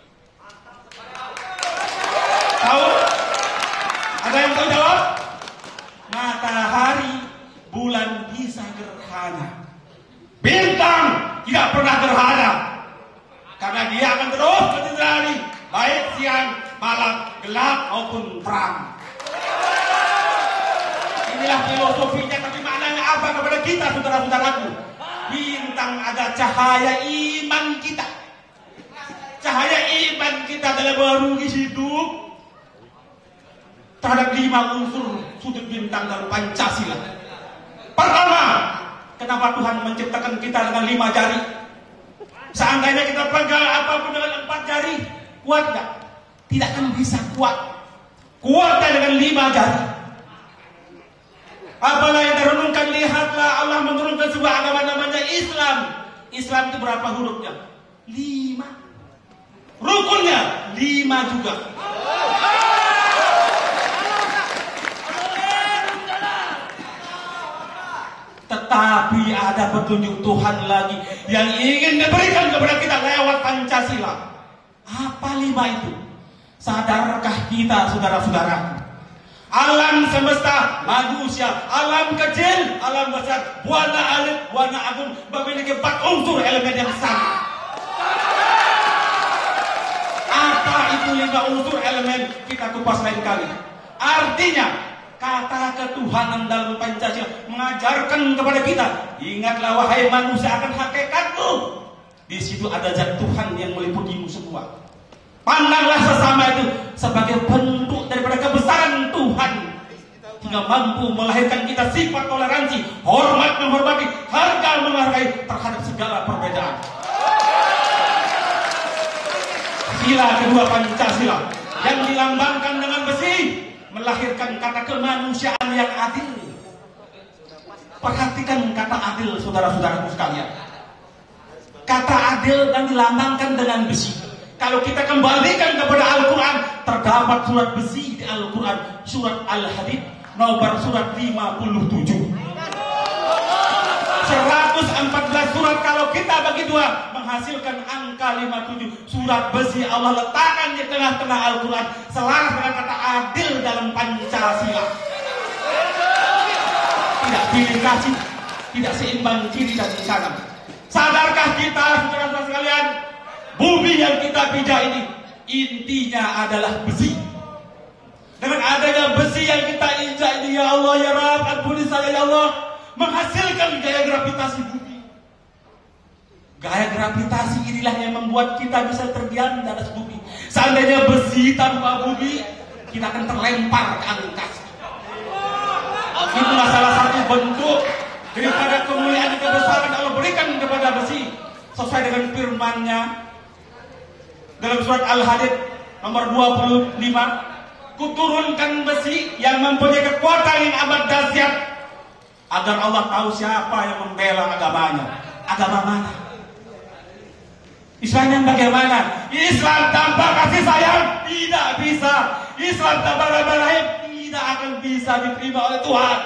Tahu? Ada yang tahu jawab? Matahari, bulan bisa gerhana. Bintang tidak pernah gerhana karena dia akan terus bersinar baik siang, malam, gelap maupun terang. Inilah filosofinya, tapi maknanya apa kepada kita, saudara-saudaraku? Bintang ada cahaya iman kita. Cahaya iman kita dalam mengarungi hidup terhadap 5 unsur sudut bintang dalam Pancasila. Pertama, kenapa Tuhan menciptakan kita dengan 5 jari? Seandainya kita pegang apapun dengan 4 jari, kuat gak? Tidak akan bisa kuat. Kuatnya dengan 5 jari. Apalah yang terenungkan, lihatlah Allah menurunkan sebuah agama namanya Islam. Islam itu berapa hurufnya? 5. Rukunnya 5 juga. Tetapi ada petunjuk Tuhan lagi yang ingin diberikan kepada kita lewat Pancasila. Apa 5 itu? Sadarkah kita, saudara-saudara? Alam semesta, manusia, alam kecil, alam besar, warna alif, warna agung memiliki 4 unsur elemen yang sama. Apa itu 5 unsur elemen? Kita kupas lain kali. Artinya, kata ketuhanan dalam Pancasila mengajarkan kepada kita, ingatlah wahai manusia akan hakikatmu. Di situ ada zat Tuhan yang meliputimu semua. Pandanglah sesama itu sebagai bentuk daripada kebesaran Tuhan, hingga mampu melahirkan kita sifat toleransi, hormat menghormati, harga menghargai terhadap segala perbedaan. Sila kedua Pancasila yang dilambangkan dengan besi melahirkan kata kemanusiaan yang adil. Perhatikan kata adil, saudara-saudaraku sekalian. Kata adil dan dilambangkan dengan besi. Kalau kita kembalikan kepada Al-Quran, terdapat surat besi di Al-Quran, surat Al-Hadid, nomor surat 57. 114 surat kalau kita bagi dua menghasilkan angka 57. Surat besi Allah letakkan di tengah-tengah Al-Quran selaras dengan kata adil dalam Pancasila. Tidak pilih kasih, tidak seimbang kiri dan kanan. Sadarkah kita, saudara-saudara sekalian, bumi yang kita pijak ini intinya adalah besi. Dengan adanya besi yang kita injak ini, ya Allah ya Rabb, ampuni saya ya Allah, menghasilkan gaya gravitasi bumi. Gaya gravitasi inilah yang membuat kita bisa terdiam di atas bumi. Seandainya besi tanpa bumi, kita akan terlempar ke angkasa. Itulah salah satu bentuk daripada kemuliaan dan kebesaran Allah berikan kepada besi, sesuai dengan firman-Nya dalam surat Al-Hadid nomor 25. Kuturunkan besi yang mempunyai kekuatan yang amat dahsyat, agar Allah tahu siapa yang membela agamanya. Agama mana? Islam yang bagaimana? Islam tanpa kasih sayang tidak bisa. Islam tanpa rahmat rahim tidak akan bisa diterima oleh Tuhan.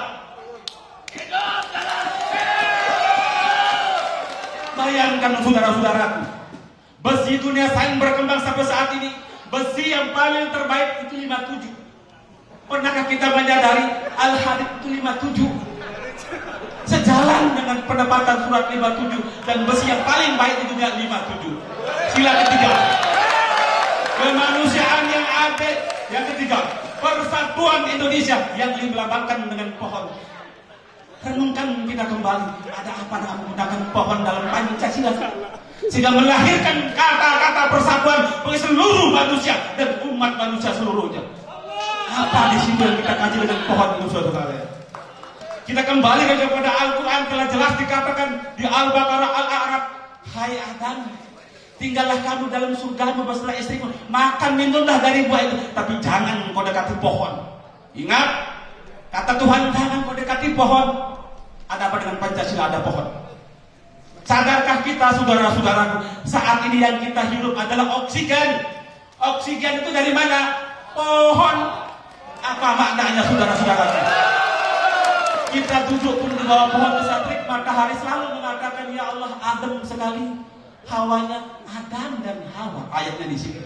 Bayangkan saudara-saudaraku, besi dunia sains berkembang sampai saat ini, besi yang paling terbaik itu 57. Pernahkah kita menyadari Al-Hadid itu 57? Sejalan dengan pendapatan surat 57, dan besi yang paling baik di dunia 57. Sila ketiga, kemanusiaan yang adil. Yang ketiga, persatuan Indonesia yang dilambangkan dengan pohon. Renungkan kita kembali, ada apa dengan menggunakan pohon dalam Pancasila, sehingga melahirkan kata-kata persatuan bagi seluruh manusia dan umat manusia seluruhnya. Apa di situ yang kita kaji dengan pohon itu, saudara? Kita kembali kepada Al-Quran, telah jelas dikatakan di Al-Baqarah Al-A'raf, hai Adam, tinggallah kamu dalam surgamu beserta istrimu, makan minumlah dari buah itu, tapi jangan kau dekati pohon. Ingat, kata Tuhan, jangan kau dekati pohon. Ada apa dengan Pancasila? Ada pohon. Sadarkah kita, saudara-saudaraku, saat ini yang kita hirup adalah oksigen. Oksigen itu dari mana? Pohon. Apa maknanya, saudara-saudaraku? Kita duduk pun di bawah pohon bisa terik matahari, selalu mengatakan, ya Allah, adem sekali hawanya. Adam dan Hawa, ayatnya di sini.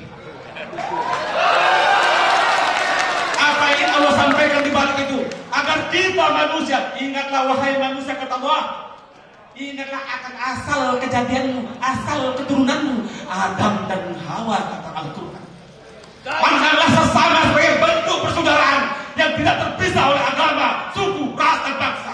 Apa yang Allah sampaikan di balik itu? Agar kita manusia, ingatlah wahai manusia, kata Allah, ingatlah akan asal kejadianmu, asal keturunanmu, Adam dan Hawa, kata Al-Quran. Pandanglah sesama sebagai bentuk persaudaraan yang tidak terpisah oleh agama, suku, ras, dan bangsa.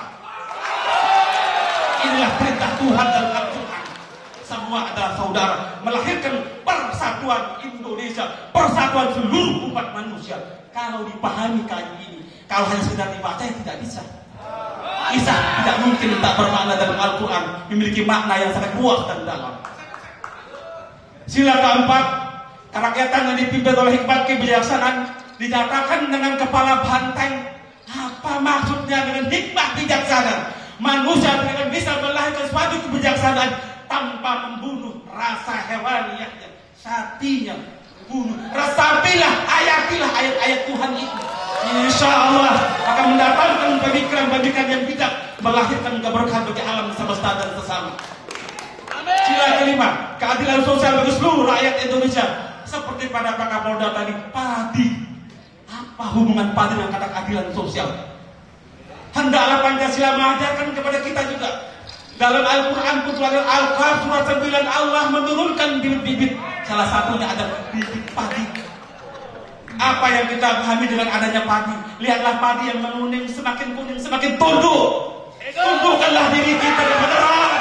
Inilah perintah Tuhan dalam Al-Quran. Semua adalah saudara, melahirkan persatuan Indonesia, persatuan seluruh umat manusia. Kalau dipahami kaji ini, kalau hanya sekedar dibaca, tidak bisa. Kisah tidak mungkin tak bermakna dalam Al-Quran, memiliki makna yang sangat luas dan dalam. Sila keempat, kerakyatan yang dipimpin oleh hikmat kebijaksanaan dinyatakan dengan kepala banteng. Apa maksudnya dengan hikmat bijaksana? Manusia tidak bisa melahirkan suatu kebijaksanaan tanpa membunuh rasa hewaniahnya, satinya. Resapilah, ayatilah ayat-ayat Tuhan itu. Insya Allah akan mendatangkan pemikiran-pemikiran yang bijak, melahirkan keberkahan bagi alam semesta dan sesama. Sila kelima, keadilan sosial bagi seluruh rakyat Indonesia. Seperti pada Pak Kapolda tadi, padi. Apa hubungan padi dengan kata keadilan sosial? Hendaklah Pancasila mengajarkan kepada kita juga. Dalam Al-Quran pun Al-Kahf surat 9, Allah menurunkan bibit-bibit. Salah satunya ada bibit padi. Apa yang kita pahami dengan adanya padi? Lihatlah padi yang menguning, semakin kuning, semakin tunduk. Tundukkanlah diri kita kepada Allah.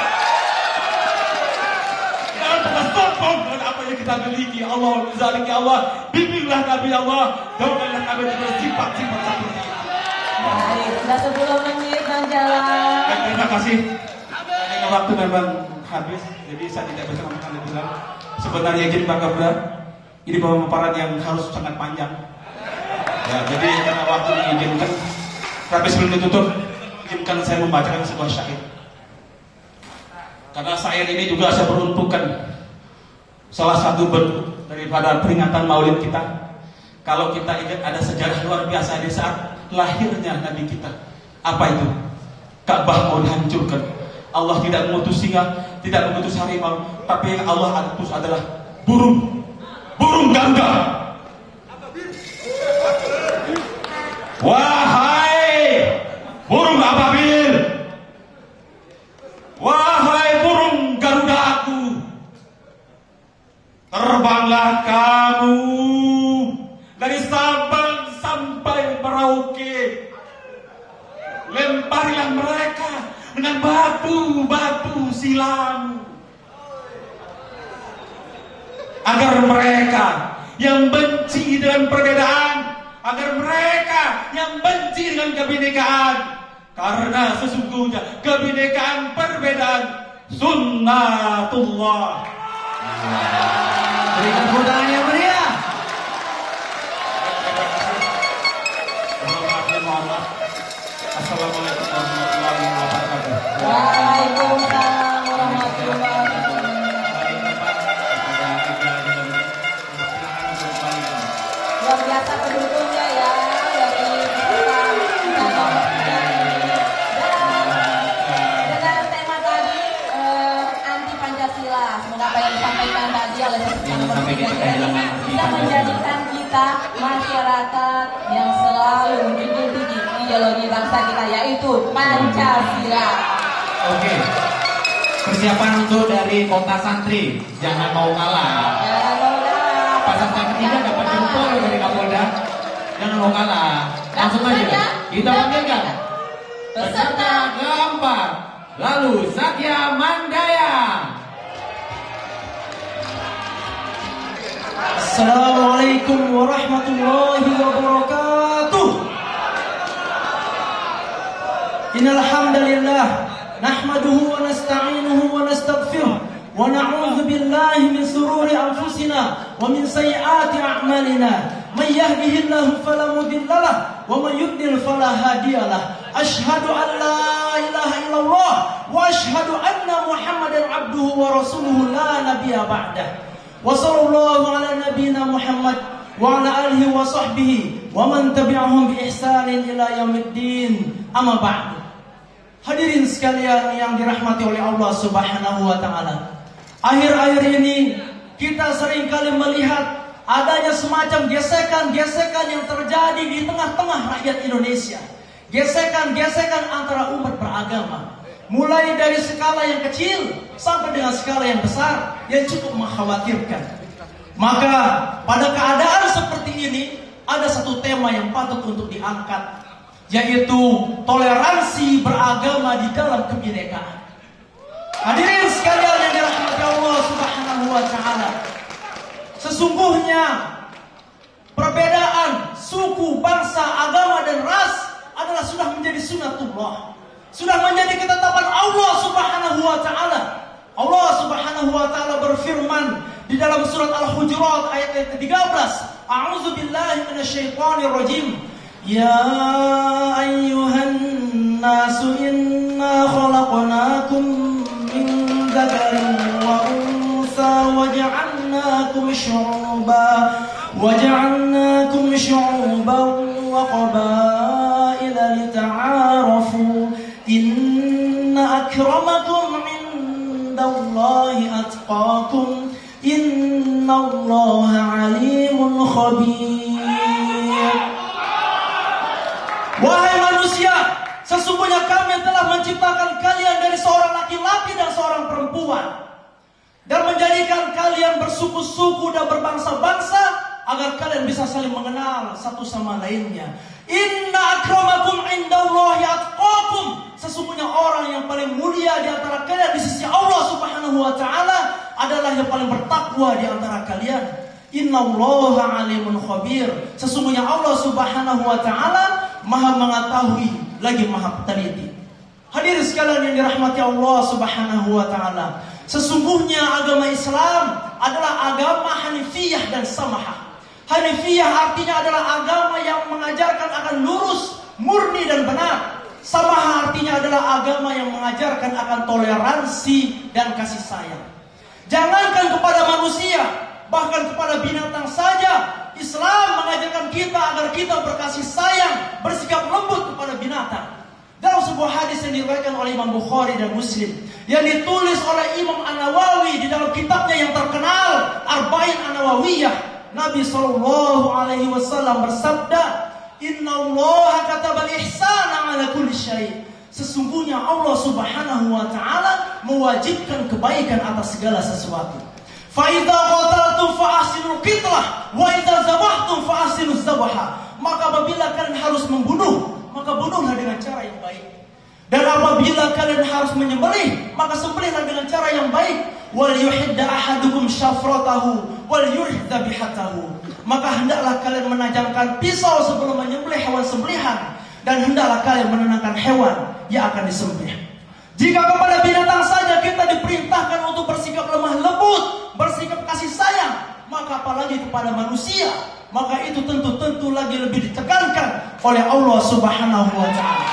Jangan pernah sombong dengan apa yang kita miliki. Allah zalik ya Allah, bimbinglah kami Allah, jauhkanlah kami dari sifat-sifat seperti itu. Baik, sudah 10 menit berjalan. Terima kasih. Waktu memang habis, jadi saya tidak bisa mengatakan lebih lama. Sebenarnya izin Pak Kapolda, ini pemaparan yang harus sangat panjang. Ya, jadi karena waktu diizinkan, tapi sebelum ditutup, izinkan saya membacakan sebuah syair. Karena syair ini juga saya peruntukkan salah satu bentuk daripada peringatan Maulid kita. Kalau kita ingat ada sejarah luar biasa di saat lahirnya Nabi kita. Apa itu? Ka'bah mau dihancurkan. Allah tidak mengutus singa, tidak mengutus harimau, tapi yang Allah utus adalah burung gagak. Wahai burung ababil, wahai burung garudaku, terbanglah kamu dari Sabang sampai Merauke. Lemparilah mereka dengan batu-batu silam, agar mereka yang benci dengan perbedaan, agar mereka yang benci dengan kebinekaan, karena sesungguhnya kebinekaan perbedaan sunnatullah. Berikan tepuk tangan yang meriah. Assalamualaikum warahmatullahi wabarakatuh. Waalaikumsalam warahmatullahi wabarakatuh. Luar biasa pendukungnya ya dari dengan tema tadi anti Pancasila. Semoga apa yang disampaikan tadi oleh bisa menjadikan kita masyarakat yang selalu menjunjung ideologi bangsa kita, yaitu Pancasila. Oke. Persiapan untuk dari kota santri, jangan mau kalah. Jangan mau kalah. Peserta ketiga dapat jempol dari Kapolda. Jangan mau kalah. Langsung aja. Kita panggilkan peserta keempat. Lalu Satya Mandaya. Assalamualaikum warahmatullahi wabarakatuh. Innal hamdalillah nahmaduhu wa nasta'inuhu wa nastaghfiruh wa na'udzu billahi min shururi anfusina wa min sayyiati a'malina. May yahdihillahu fala mudilla lahu wa may yudlil fala hadiyalah. Asyhadu an la ilaha illallah wa asyhadu anna Muhammadan abduhu wa rasuluhu la nabiyya ba'dah. Wa sallallahu ala nabiyyina Muhammad wa ala alihi wa sahbihi wa man tabi'ahum bi ihsanin ila yaumiddin. Amma ba'du. Hadirin sekalian yang dirahmati oleh Allah Subhanahu wa taala. Akhir-akhir ini kita seringkali melihat adanya semacam gesekan-gesekan yang terjadi di tengah-tengah rakyat Indonesia. Gesekan-gesekan antara umat beragama. Mulai dari skala yang kecil sampai dengan skala yang besar yang cukup mengkhawatirkan. Maka pada keadaan seperti ini ada satu tema yang patut untuk diangkat, yaitu toleransi beragama di dalam kebinekaan. Hadirin sekalian yang dirahmati Allah Subhanahu wa taala. Sesungguhnya perbedaan suku, bangsa, agama dan ras adalah sudah menjadi sunnatullah. Sudah menjadi ketetapan Allah Subhanahu wa taala. Allah Subhanahu wa taala berfirman di dalam surat Al-Hujurat ayat yang ke-13, A'udzu billahi minasyaitonir rajim. Ya ayyuhan nasu inna khalaqnakum min dzakarin wa unsa waja'alnakum syu'uban wa qabaila lita'arafu. Inna akramakum indallahi atqakum. Innallaha alimun khabir. Wahai manusia, sesungguhnya kami telah menciptakan kalian dari seorang laki-laki dan seorang perempuan, dan menjadikan kalian bersuku-suku dan berbangsa-bangsa agar kalian bisa saling mengenal satu sama lainnya. Inna akramakum indallahi atqakum. Sesungguhnya orang yang paling mulia di antara kalian di sisi Allah Subhanahu wa taala adalah yang paling bertakwa di antara kalian. Innallaha alimun khabir. Sesungguhnya Allah Subhanahu wa taala Maha mengetahui lagi Maha teliti. Hadirin sekalian yang dirahmati Allah Subhanahu wa taala, sesungguhnya agama Islam adalah agama hanifiyah dan samahah. Hanifiyah artinya adalah agama yang mengajarkan akan lurus, murni dan benar. Samahah artinya adalah agama yang mengajarkan akan toleransi dan kasih sayang. Jangankan kepada manusia, bahkan kepada binatang saja. Islam mengajarkan kita agar kita berkasih sayang, bersikap lembut kepada binatang. Dalam sebuah hadis yang diriwayatkan oleh Imam Bukhari dan Muslim, yang ditulis oleh Imam An-Nawawi di dalam kitabnya yang terkenal Arba'in An-Nawawiyah, Nabi SAW bersabda, Inna Allah katabal ihsana ala kulli syai'. Sesungguhnya Allah Subhanahu wa Ta'ala mewajibkan kebaikan atas segala sesuatu. Fa idza qataltum fa ahsinul qitlah wa idza zabahtum fa ahsinuz zabaha. Maka apabila kalian harus membunuh, maka bunuhlah dengan cara yang baik. Dan apabila kalian harus menyembelih, maka sembelihlah dengan cara yang baik. Wal yuhidda ahadukum syafratahu wal yurih dzabihatahu. Maka hendaklah kalian menajamkan pisau sebelum menyembelih hewan sembelihan, dan hendaklah kalian menenangkan hewan yang akan disembelih. Jika kepada binatang saja kita diperintahkan untuk bersikap lemah lembut, bersikap kasih sayang, maka apalagi kepada manusia, maka itu tentu lagi lebih ditekankan oleh Allah Subhanahu wa Ta'ala.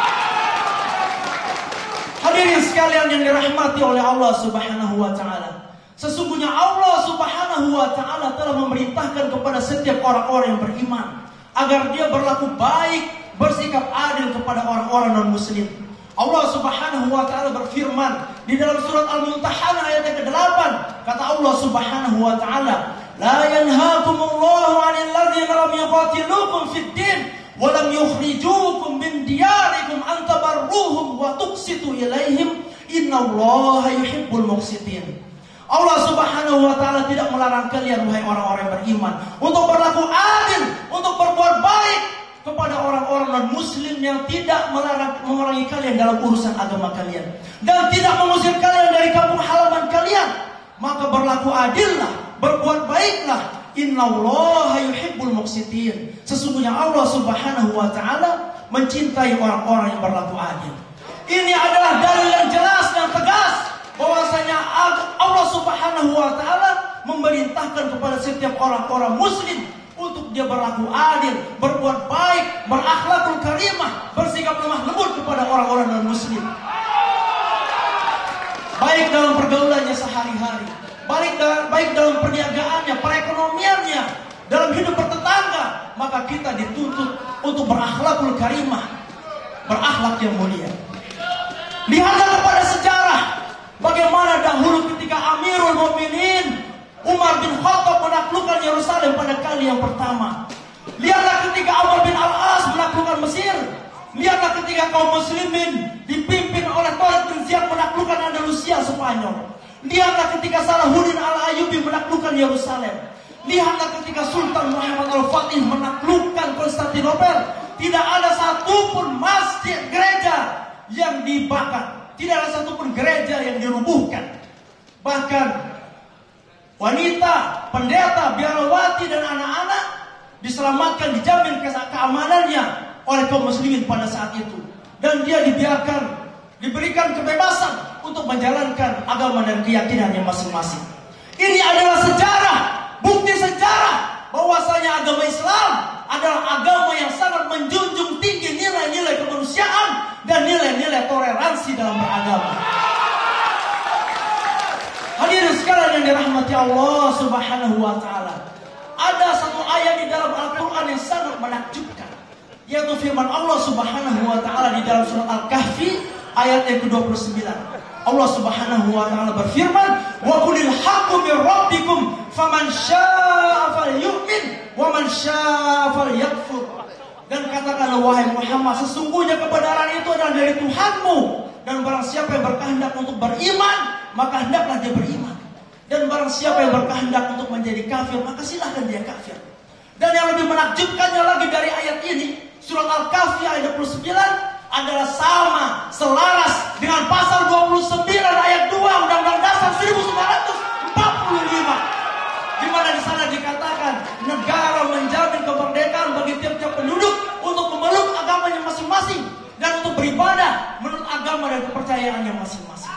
Hadirin sekalian yang dirahmati oleh Allah Subhanahu wa Ta'ala, sesungguhnya Allah Subhanahu wa Ta'ala telah memerintahkan kepada setiap orang-orang yang beriman agar dia berlaku baik, bersikap adil kepada orang-orang non-muslim. Allah Subhanahu wa Ta'ala berfirman di dalam surat Al-Mumtahanah ayat yang ke-8. Kata Allah Subhanahu wa Ta'ala, La yanhaakumullahu 'anil ladzina lam yuqatilukum fid din wa lam yukhrijukum min diyarikum an tabarruhum wa tuqsitu ilaihim innallaha yuhibbul muqsitin. Allah Subhanahu wa Ta'ala tidak melarang kalian, wahai orang-orang yang beriman, untuk berlaku adil, untuk berbuat baik kepada orang-orang non-muslim yang tidak memerangi kalian dalam urusan agama kalian, dan tidak mengusir kalian dari kampung halaman kalian. Maka berlaku adillah, berbuat baiklah. Innallaha yuhibbul muqsitin. Sesungguhnya Allah Subhanahu wa Ta'ala mencintai orang-orang yang berlaku adil. Ini adalah dalil yang jelas dan tegas bahwasanya Allah Subhanahu wa Ta'ala memerintahkan kepada setiap orang-orang muslim untuk dia berlaku adil, berbuat baik, berakhlakul karimah, bersikap lemah lembut kepada orang-orang non-muslim. Baik dalam pergaulannya sehari-hari, baik dalam perniagaannya, perekonomiannya, dalam hidup bertetangga, maka kita dituntut untuk berakhlakul karimah, berakhlak yang mulia. Lihatlah kepada sejarah bagaimana dahulu ketika Amirul Mukminin Umar bin Khattab menaklukkan Yerusalem pada kali yang pertama. Lihatlah ketika Amr bin Al-As menaklukkan Mesir. Lihatlah ketika kaum muslimin dipimpin oleh Khalid bin Ziyad menaklukkan Andalusia Spanyol. Lihatlah ketika Salahuddin Al-Ayyubi menaklukkan Yerusalem. Lihatlah ketika Sultan Muhammad Al-Fatih menaklukkan Konstantinopel. Tidak ada satupun masjid gereja yang dibakar, tidak ada satupun gereja yang dirubuhkan. Bahkan wanita, pendeta, biarawati dan anak-anak diselamatkan, dijamin keamanannya oleh kaum muslimin pada saat itu. Dan dia dibiarkan, diberikan kebebasan untuk menjalankan agama dan keyakinannya masing-masing. Ini adalah sejarah, bukti sejarah bahwasanya agama Islam adalah agama yang sangat menjunjung tinggi nilai-nilai kemanusiaan dan nilai-nilai toleransi dalam beragama. Hadirin sekalian yang dirahmati Allah Subhanahu wa Ta'ala, ada satu ayat di dalam Al-Quran yang sangat menakjubkan, yaitu firman Allah Subhanahu wa Ta'ala di dalam surat Al-Kahfi ayat yang ke-29. Allah Subhanahu wa Ta'ala berfirman, wa qulil haqqu min rabbikum faman syaa'a falyu'min wa man syaa'a falyakfur. Dan katakanlah wahai Muhammad, sesungguhnya kebenaran itu adalah dari Tuhanmu, dan barang siapa yang berkehendak untuk beriman, maka hendaklah dia beriman. Dan barang siapa yang berkehendak untuk menjadi kafir, maka silahkan dia kafir. Dan yang lebih menakjubkannya lagi dari ayat ini, surat Al-Kahfi ayat 29 adalah sama, selaras dengan pasal 29 ayat 2 Undang-Undang Dasar 1945, di mana di sana dikatakan negara menjamin kemerdekaan bagi tiap-tiap penduduk untuk memeluk agamanya masing-masing dan untuk beribadah menurut agama dan kepercayaannya masing-masing.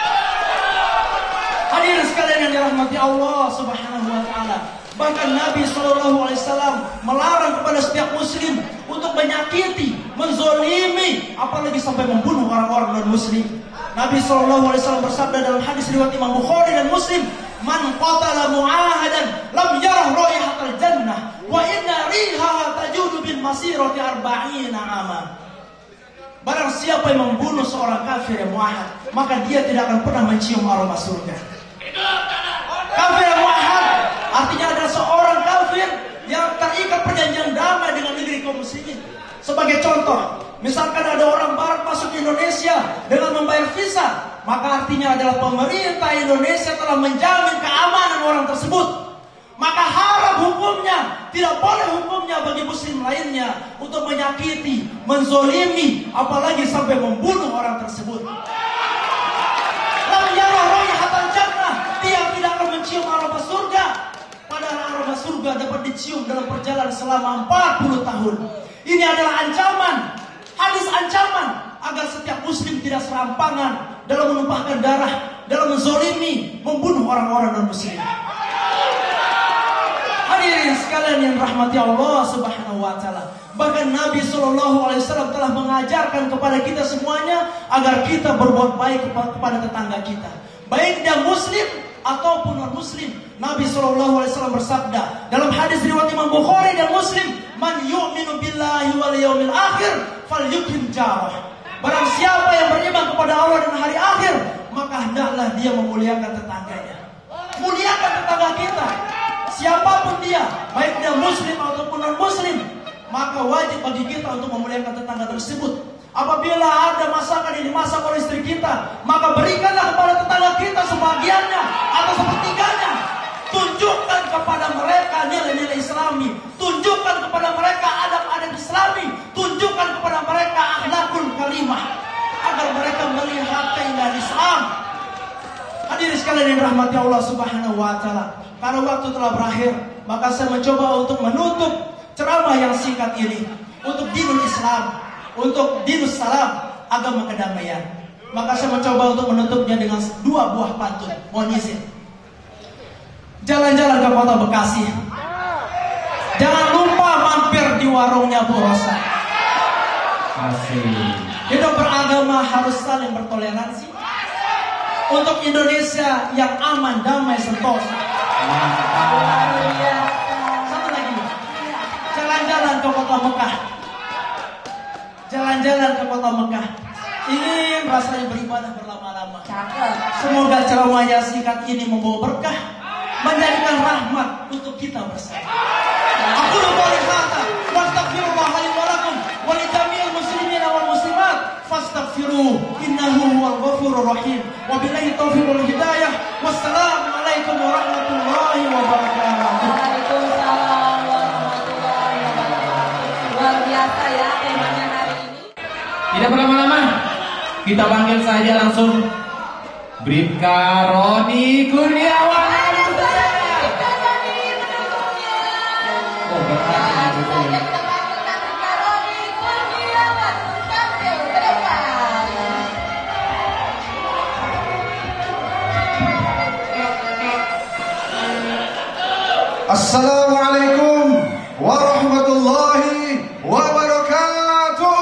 Hadirin sekalian yang dirahmati Allah Subhanahu wa Ta'ala, bahkan Nabi SAW melarang kepada setiap muslim untuk menyakiti, menzolimi, apalagi sampai membunuh orang-orang non-muslim. Nabi SAW bersabda dalam hadis riwayat Imam Bukhari dan Muslim, Man qatala mu'ahadan lam yarah raihatal jannah wa inna rihaha tajudu bil masirati 40 aman. Barang siapa yang membunuh seorang kafir yang muahad, maka dia tidak akan pernah mencium aroma surga. Kafir yang muahad artinya adalah seorang kafir yang terikat perjanjian damai dengan negeri kaum muslimin. Sebagai contoh, misalkan ada orang barat masuk ke Indonesia dengan membayar visa, maka artinya adalah pemerintah Indonesia telah menjamin keamanan orang tersebut. Maka haram hukumnya, tidak boleh hukumnya bagi muslim lainnya untuk menyakiti, menzolimi, apalagi sampai membunuh orang tersebut. Lam yarah raihatal jannah, dia tidak akan mencium aroma surga. Padahal aroma surga dapat dicium dalam perjalanan selama 40 tahun. Ini adalah ancaman, hadis ancaman agar setiap muslim tidak serampangan dalam menumpahkan darah, dalam menzolimi, membunuh orang-orang non-muslim. Hadirin sekalian yang rahmati Allah Subhanahu wa taala. Bahkan Nabi SAW telah mengajarkan kepada kita semuanya agar kita berbuat baik kepada tetangga kita, baik dia muslim ataupun non muslim. Nabi SAW bersabda dalam hadis riwayat Imam Bukhari dan Muslim, "Man yu'minu billahi wal yaumil akhir falyukrim jarah." Barang siapa yang beriman kepada Allah dan hari akhir, maka hendaklah dia memuliakan tetangganya. Muliakan tetangga kita, siapapun dia, baik dia muslim ataupun non muslim, maka wajib bagi kita untuk memuliakan tetangga tersebut. Apabila ada masakan yang dimasak oleh istri kita, maka berikanlah kepada tetangga kita sebagiannya atau sepertiganya. Tunjukkan kepada mereka nilai-nilai Islami, tunjukkan kepada mereka adab-adab Islami, tunjukkan kepada mereka akhlakul karimah, agar mereka melihat keindahan Islam. Hadirin sekalian yang rahmati Allah Subhanahu wa taala. Karena waktu telah berakhir, maka saya mencoba untuk menutup ceramah yang singkat ini untuk dinul Islam, untuk dinus salam, agama kedamaian. Maka saya mencoba untuk menutupnya dengan 2 buah pantun. Mohon izin. Jalan-jalan ke kota Bekasi, jangan lupa mampir di warungnya Bu Rosa. Hidup beragama harus saling bertoleransi untuk Indonesia yang aman, damai, sentosa. Satu lagi, jalan-jalan ke kota Mekah. Jalan-jalan ke kota Mekah, ingin rasanya beribadah berlama-lama. Semoga ceramahnya singkat ini membawa berkah, menjadikan rahmat untuk kita bersama. Aku lupa hata, wastaghfirullah li wa lakum wa li jami'il muslimin wal muslimat fastaghfiruh innahu huwal ghafurur rahim. Wa billahi taufiq wal hidayah. Wassalamu alaikum warahmatullahi wabarakatuh. Waalaikumsalam warahmatullahi wabarakatuh. Luar biasa ya temanya hari ini. Tidak berlama-lama, kita panggil saja langsung Bribka Roni Kurniawan. Assalamualaikum warahmatullahi wabarakatuh.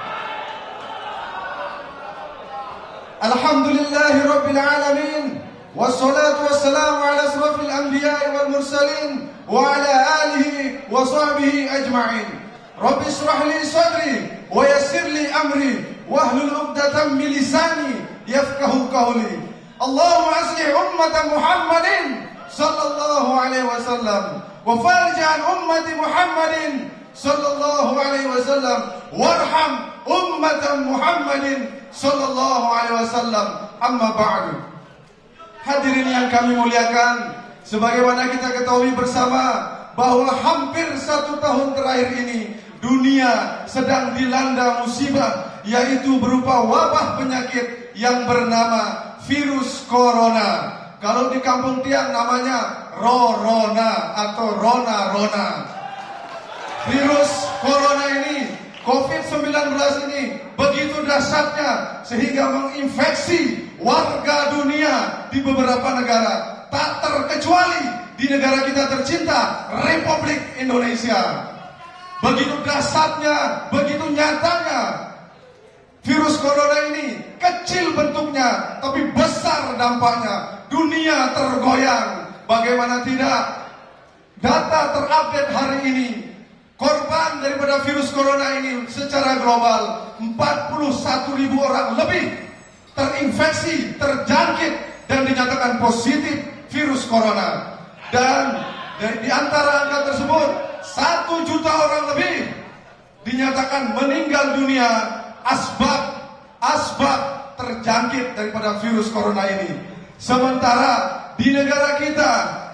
Alhamdulillahi rabbil alamin, wassalatu wassalamu ala asrafil anbiya'i wal mursalin wa ala alihi wa sahbihi ajma'in. Rabbi israh li sadri wa yassir li amri wahlul 'uqdatam min lisani yafqahu qawli. Allahumma aslih ummata Muhammadin sallallahu alaihi wasallam wa farij an ummati Muhammadin sallallahu alaihi wasallam warham ummata Muhammadin sallallahu alaihi wasallam. Amma ba'du. Hadirin yang kami muliakan, sebagaimana kita ketahui bersama bahwa hampir 1 tahun terakhir ini dunia sedang dilanda musibah, yaitu berupa wabah penyakit yang bernama virus corona. Kalau di kampung Tiang namanya Rorona atau Rona-Rona. Virus corona ini, COVID-19 ini begitu dahsyatnya sehingga menginfeksi warga dunia di beberapa negara, tak terkecuali di negara kita tercinta, Republik Indonesia. Begitu dahsyatnya, begitu nyatanya virus corona ini kecil bentuknya tapi besar dampaknya. Dunia tergoyang. Bagaimana tidak? Data terupdate hari ini, korban daripada virus corona ini secara global 41.000 orang lebih terinfeksi, terjangkit dan dinyatakan positif virus corona. Dan di antara angka tersebut 1 juta orang lebih dinyatakan meninggal dunia asbab terjangkit daripada virus corona ini. Sementara di negara kita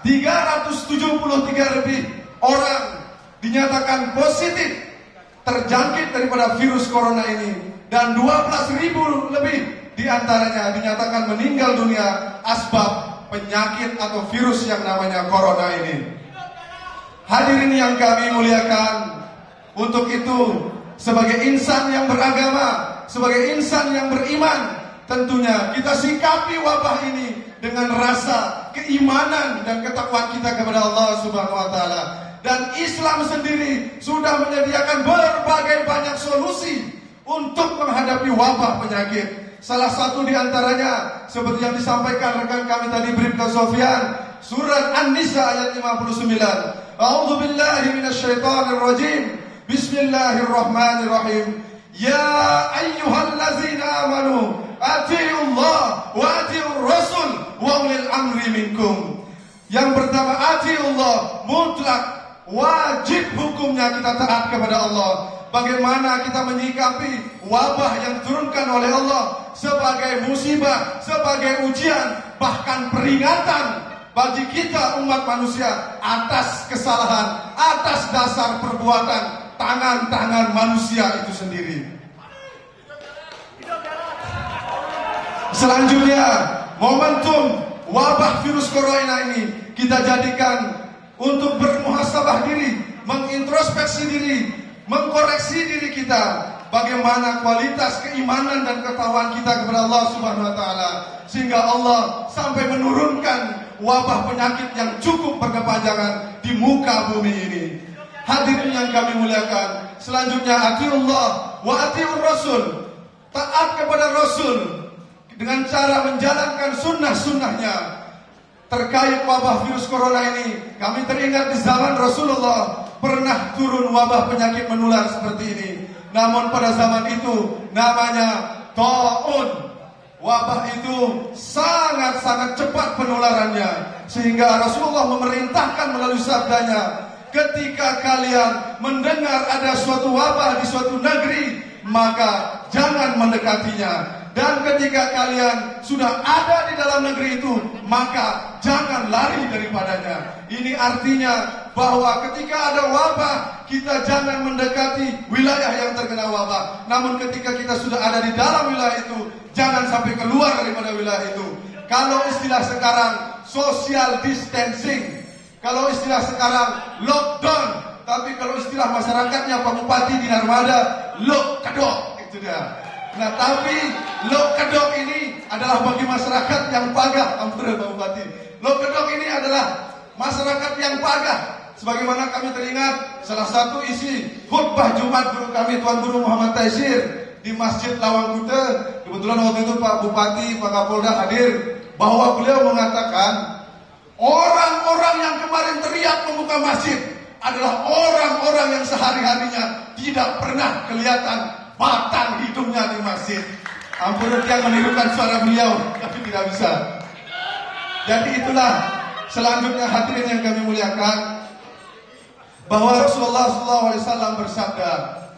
373 lebih orang dinyatakan positif terjangkit daripada virus corona ini, dan 12.000 lebih diantaranya dinyatakan meninggal dunia asbab penyakit atau virus yang namanya corona ini. Hadirin yang kami muliakan, untuk itu sebagai insan yang beragama, sebagai insan yang beriman, tentunya kita sikapi wabah ini dengan rasa keimanan dan ketakwaan kita kepada Allah Subhanahu wa taala. Dan Islam sendiri sudah menyediakan berbagai banyak solusi untuk menghadapi wabah penyakit. Salah satu di antaranya seperti yang disampaikan rekan kami tadi, Bribka Sofyan, surat An-Nisa ayat 59. A'udzu billahi minasyaitonir rajim. Bismillahirrahmanirrahim. Ya ayyuhallazina amanu atiiullah wa atiiur rasul wa ulil amri minkum. Yang pertama, atiiullah, mutlak wajib hukumnya kita taat kepada Allah. Bagaimana kita menyikapi wabah yang diturunkan oleh Allah sebagai musibah, sebagai ujian, bahkan peringatan bagi kita umat manusia atas kesalahan, atas dasar perbuatan tangan-tangan manusia itu sendiri. Selanjutnya, momentum wabah virus corona ini kita jadikan untuk bermuhasabah diri, mengintrospeksi diri, mengkoreksi diri kita, bagaimana kualitas keimanan dan ketakwaan kita kepada Allah Subhanahu wa taala, sehingga Allah sampai menurunkan wabah penyakit yang cukup berkepanjangan di muka bumi ini. Hadirin yang kami muliakan, selanjutnya atiullah wa atiur rasul, taat kepada Rasul dengan cara menjalankan sunnah-sunnahnya. Terkait wabah virus corona ini, kami teringat di zaman Rasulullah pernah turun wabah penyakit menular seperti ini. Namun pada zaman itu namanya ta'un. Wabah itu sangat-sangat cepat penularannya, sehingga Rasulullah memerintahkan melalui sabdanya, ketika kalian mendengar ada suatu wabah di suatu negeri, maka jangan mendekatinya. Dan ketika kalian sudah ada di dalam negeri itu, maka jangan lari daripadanya. Ini artinya bahwa ketika ada wabah, kita jangan mendekati wilayah yang terkena wabah. Namun ketika kita sudah ada di dalam wilayah itu, jangan sampai keluar daripada wilayah itu. Kalau istilah sekarang social distancing, kalau istilah sekarang lockdown, tapi kalau istilah masyarakatnya Pak Bupati di Narmada, lock kedok, itu dia. Nah, tapi lock kedok ini adalah bagi masyarakat yang pagah, ampun Pak Bupati. Lock kedok ini adalah masyarakat yang pagah. Sebagaimana kami teringat salah satu isi khutbah Jumat guru kami Tuan Guru Muhammad Taisir di Masjid Lawang Kute. Kebetulan waktu itu Pak Bupati, Pak Kapolda hadir, bahwa beliau mengatakan orang-orang yang kemarin teriak membuka masjid adalah orang-orang yang sehari-harinya tidak pernah kelihatan batang hidungnya di masjid. Ampun yang menirukan suara beliau, tapi tidak bisa. Jadi itulah selanjutnya hadirin yang kami muliakan, bahwa Rasulullah SAW bersabda,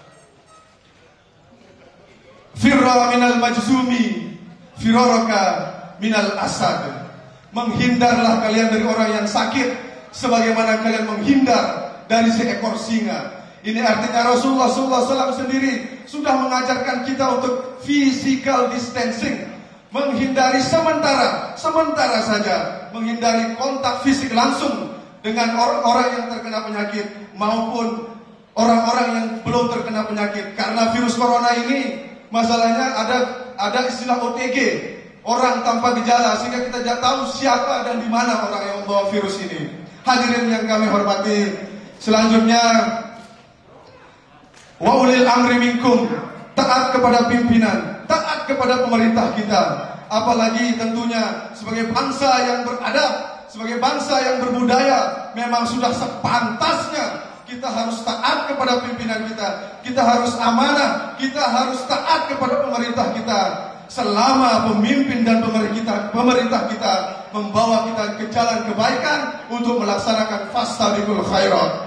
firra minal majzumi firaraka minal asad. Menghindarlah kalian dari orang yang sakit sebagaimana kalian menghindar dari seekor singa. Ini artinya Rasulullah SAW sendiri sudah mengajarkan kita untuk physical distancing, menghindari sementara saja, menghindari kontak fisik langsung dengan orang-orang yang terkena penyakit maupun orang-orang yang belum terkena penyakit. Karena virus corona ini masalahnya ada istilah OTG, orang tanpa gejala, sehingga kita tidak tahu siapa dan di mana orang yang membawa virus ini. Hadirin yang kami hormati, selanjutnya wa ulil amri minkum, taat kepada pimpinan. taat kepada pemerintah kita. Apalagi tentunya sebagai bangsa yang beradab, sebagai bangsa yang berbudaya, memang sudah sepantasnya kita harus taat kepada pimpinan kita. Kita harus amanah, kita harus taat kepada pemerintah kita. Selama pemimpin dan pemerintah kita membawa kita ke jalan kebaikan untuk melaksanakan fastabiqul khairat.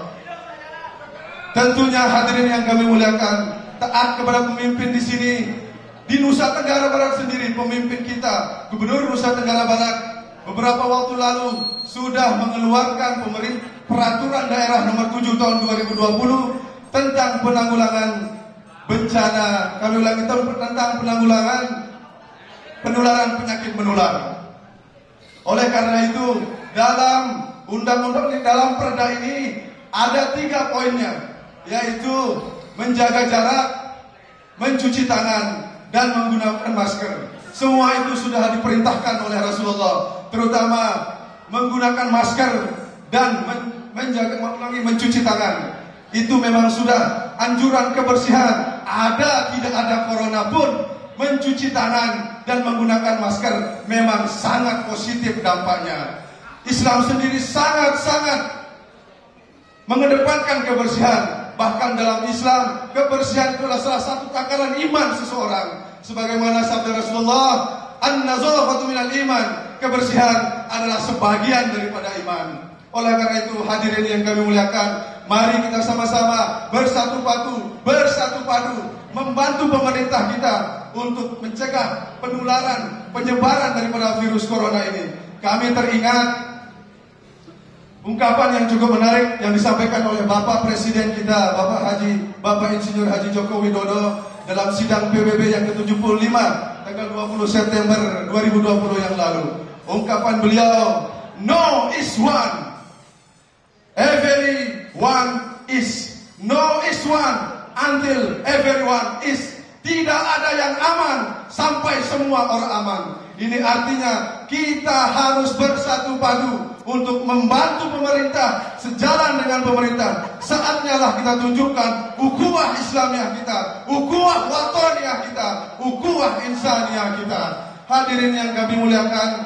Tentunya hadirin yang kami muliakan, taat kepada pemimpin di sini. Di Nusa Tenggara Barat sendiri, pemimpin kita, Gubernur Nusa Tenggara Barat, beberapa waktu lalu sudah mengeluarkan peraturan daerah nomor 7 tahun 2020 tentang penanggulangan bencana, kami ulangi, tentang penanggulangan penularan penyakit menular. Oleh karena itu, dalam undang-undang dalam perda ini ada 3 poinnya, yaitu menjaga jarak, mencuci tangan, dan menggunakan masker. Semua itu sudah diperintahkan oleh Rasulullah, terutama menggunakan masker dan mencuci tangan. Itu memang sudah anjuran kebersihan. Ada tidak ada corona pun, mencuci tangan dan menggunakan masker memang sangat positif dampaknya. Islam sendiri sangat-sangat mengedepankan kebersihan. Bahkan dalam Islam, kebersihan adalah salah satu takaran iman seseorang. Sebagaimana sabda Rasulullah, an-nazafatu minal iman, kebersihan adalah sebagian daripada iman. Oleh karena itu, hadirin yang kami muliakan, mari kita sama-sama bersatu padu membantu pemerintah kita untuk mencegah penyebaran daripada virus corona ini. Kami teringat ungkapan yang cukup menarik yang disampaikan oleh Bapak Presiden kita, Bapak Insinyur Haji Joko Widodo dalam sidang PBB yang ke-75 tanggal 20 September 2020 yang lalu. Ungkapan beliau, no is one, everyone is. No is one until everyone is. Tidak ada yang aman sampai semua orang aman. Ini artinya kita harus bersatu padu untuk membantu pemerintah, sejalan dengan pemerintah. Saatnya lah kita tunjukkan ukhuwah Islamiyah kita, ukhuwah wataniyah kita, ukhuwah insaniyah kita. Hadirin yang kami muliakan,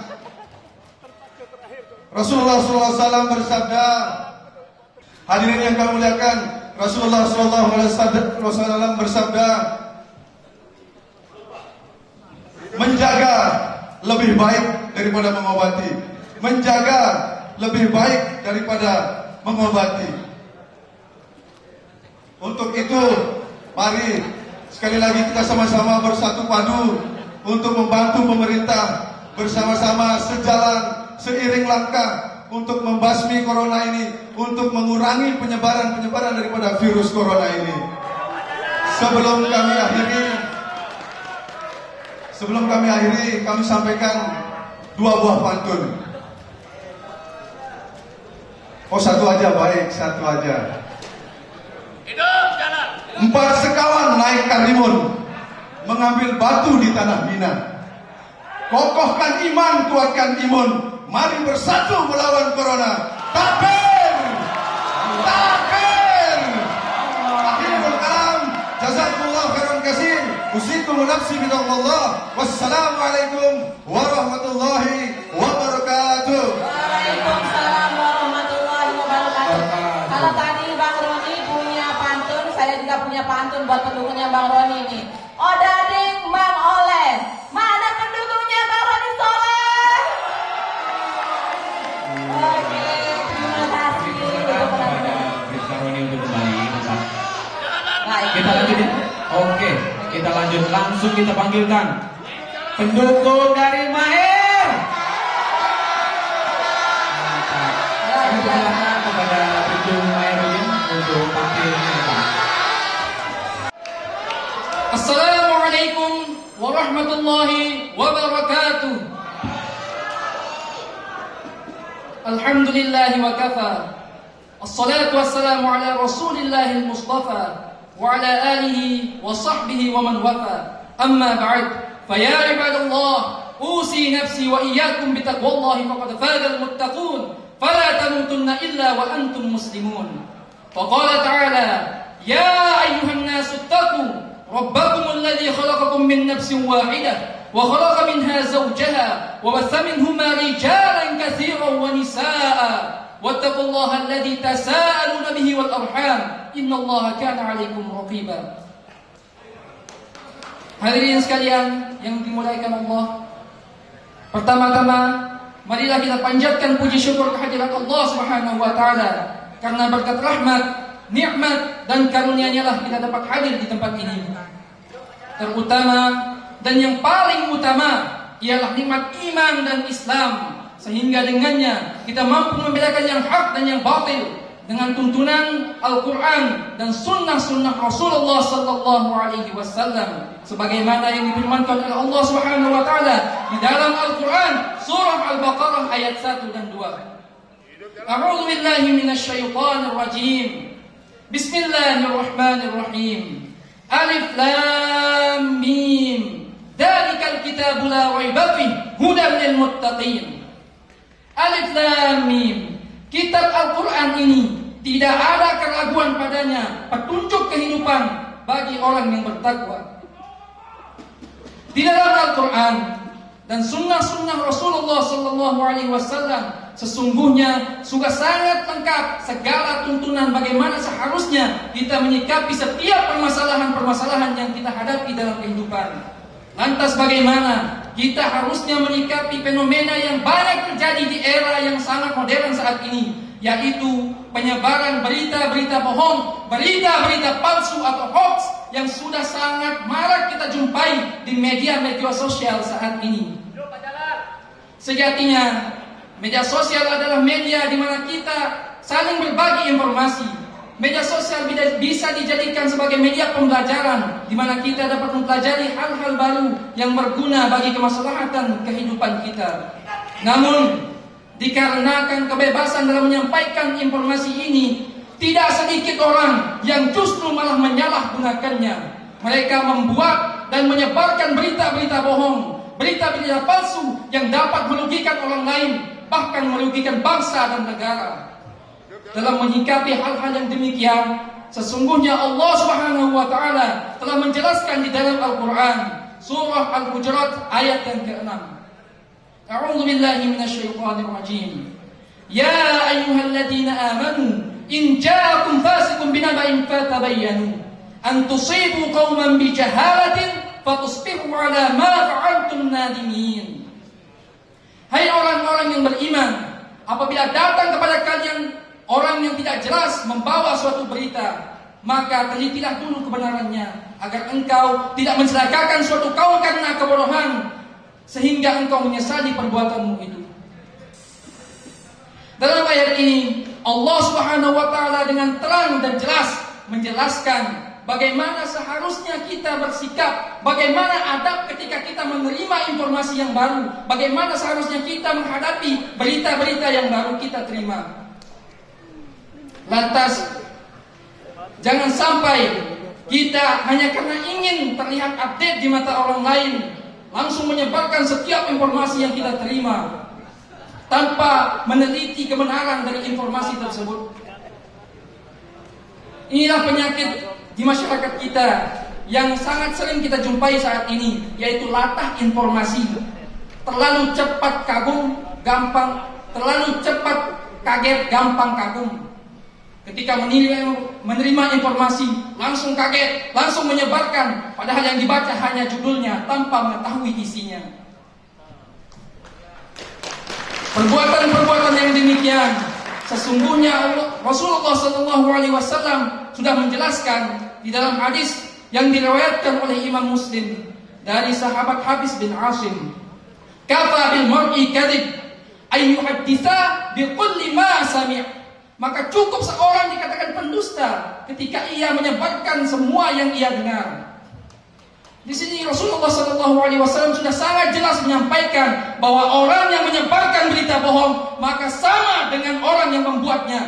Rasulullah SAW bersabda, hadirin yang kami muliakan, Rasulullah SAW bersabda, menjaga lebih baik daripada mengobati. Menjaga lebih baik daripada mengobati. Untuk itu, mari sekali lagi kita sama-sama bersatu padu untuk membantu pemerintah, bersama-sama sejalan, seiring langkah untuk membasmi corona ini, untuk mengurangi penyebaran daripada virus corona ini. Sebelum kami akhiri, kami sampaikan 2 buah pantun. Oh, satu aja, baik, satu aja. Hidup jalan. 4 sekawan naik karimun, mengambil batu di tanah Mina. Kokohkan iman, kuatkan imun, mari bersatu melawan corona. Takbir! Takbir! Akhirul kalam, jazakumullah khairan katsir. Usikum nafsi bidzallah. Wassalamualaikum warahmatullahi wabarakatuh. Waalaikumsalam warahmatullahi wabarakatuh. Kalau tadi Bang Roni punya pantun, saya juga punya pantun buat pendukungnya Bang Roni ini. Odading Mang Oleh, mana pendukungnya Bang Roni Soleh? Oke, terima kasih. Kepada Roni untuk kembali. Baik. Kita lanjutin. Oke, kita lanjut, langsung kita panggilkan pendukung dari Maher. Kami persilakan kepada pendukung Maher untuk tampil. Assalamualaikum warahmatullahi wabarakatuh. Alhamdulillahi wa kafa. Assalatu wassalamu ala rasulillahil mustafa wa ala alihi wa sahbihi wa man wafa. Amma ba'd, faya ibadallah, usi nafsi wa iyyakum bitaqwallahi faqad fazal muttaqun, fala tamutunna illa wa antum muslimun. Wa qala ta'ala, ya ayyuhan nasu ittaqu rabbakumul ladzi khalaqakum min nafsin wahidah wa khalaqa minha zawjaha wa batha minhuma rijalan katsiran wa nisaa'a wattaqullaha alladzi tasaaluna bihi wal arham innallaha kana 'alaikum raqiba. Hadirin sekalian yang dimuliakan Allah, pertama-tama marilah kita panjatkan puji syukur kehadirat Allah Subhanahu wa taala karena berkat rahmat, nikmat dan karunia-Nya lah kita dapat hadir di tempat ini. Terutama dan yang paling utama ialah nikmat iman dan Islam, sehingga dengannya kita mampu membedakan yang hak dan yang batil dengan tuntunan Al-Quran dan sunnah-sunnah Rasulullah Sallallahu Alaihi Wasallam, sebagaimana yang difirmankan oleh Allah Subhanahu Wa Taala di dalam Al-Quran surah Al-Baqarah ayat 1 dan 2. A'udzu billahi minasyaitonir rajim. Bismillahirrahmanirrahim. Alif Lam Mim. Dzalikal kitabu la raiba fihi hudan lil muttaqin. Alif Lam Mim. Kitab Al-Quran ini tidak ada keraguan padanya, petunjuk kehidupan bagi orang yang bertakwa. Di dalam Al-Quran dan sunnah-sunnah Rasulullah Sallallahu Alaihi Wasallam sesungguhnya sudah sangat lengkap segala tuntunan bagaimana seharusnya kita menyikapi setiap permasalahan-permasalahan yang kita hadapi dalam kehidupan. Lantas bagaimana kita harusnya menyikapi fenomena yang banyak terjadi di era yang sangat modern saat ini, yaitu penyebaran berita-berita bohong, berita-berita palsu atau hoax yang sudah sangat marak kita jumpai di media-media sosial saat ini. Sejatinya media sosial adalah media di mana kita saling berbagi informasi. Media sosial bisa dijadikan sebagai media pembelajaran di mana kita dapat mempelajari hal-hal baru yang berguna bagi kemaslahatan kehidupan kita. Namun, dikarenakan kebebasan dalam menyampaikan informasi ini, tidak sedikit orang yang justru malah menyalahgunakannya. Mereka membuat dan menyebarkan berita-berita bohong, berita-berita palsu yang dapat merugikan orang lain, bahkan merugikan bangsa dan negara. Dalam menyikapi hal-hal yang demikian, sesungguhnya Allah Subhanahu wa taala telah menjelaskan di dalam Al-Qur'an surah Al-Hujurat ayat yang ke-6. A'udzu billahi minasyaitonir rajim. Ya ayyuhalladzina amanu in ja'akum fasiqun binaba'in fatabayyanu an tusibu qauman bijahalatin fatusbihu 'ala ma fa'altum nadimin. Hai orang-orang yang beriman, apabila datang kepada kalian orang yang tidak jelas membawa suatu berita, maka telitilah dulu kebenarannya, agar engkau tidak mencelakakan suatu kaum karena kebodohan, sehingga engkau menyesali perbuatanmu itu. Dalam ayat ini, Allah Subhanahu wa taala dengan terang dan jelas menjelaskan bagaimana seharusnya kita bersikap, bagaimana adab ketika kita menerima informasi yang baru, bagaimana seharusnya kita menghadapi berita-berita yang baru kita terima. Lantas, jangan sampai kita hanya karena ingin terlihat update di mata orang lain, langsung menyebarkan setiap informasi yang kita terima tanpa meneliti kebenaran dari informasi tersebut. Inilah penyakit di masyarakat kita yang sangat sering kita jumpai saat ini, yaitu latah informasi. Terlalu cepat kagum, gampang, terlalu cepat kaget, gampang kagum. Ketika menerima informasi, langsung kaget, langsung menyebarkan, padahal yang dibaca hanya judulnya tanpa mengetahui isinya. Perbuatan-perbuatan yang demikian, sesungguhnya Rasulullah SAW sudah menjelaskan di dalam hadis yang diriwayatkan oleh Imam Muslim dari sahabat Habis bin Asim. Kafa bil mar'i kadhib ayyuhadditha bikulli ma sami'. Maka cukup seorang dikatakan pendusta ketika ia menyebarkan semua yang ia dengar. Di sini Rasulullah SAW sudah sangat jelas menyampaikan bahwa orang yang menyebarkan berita bohong maka sama dengan orang yang membuatnya.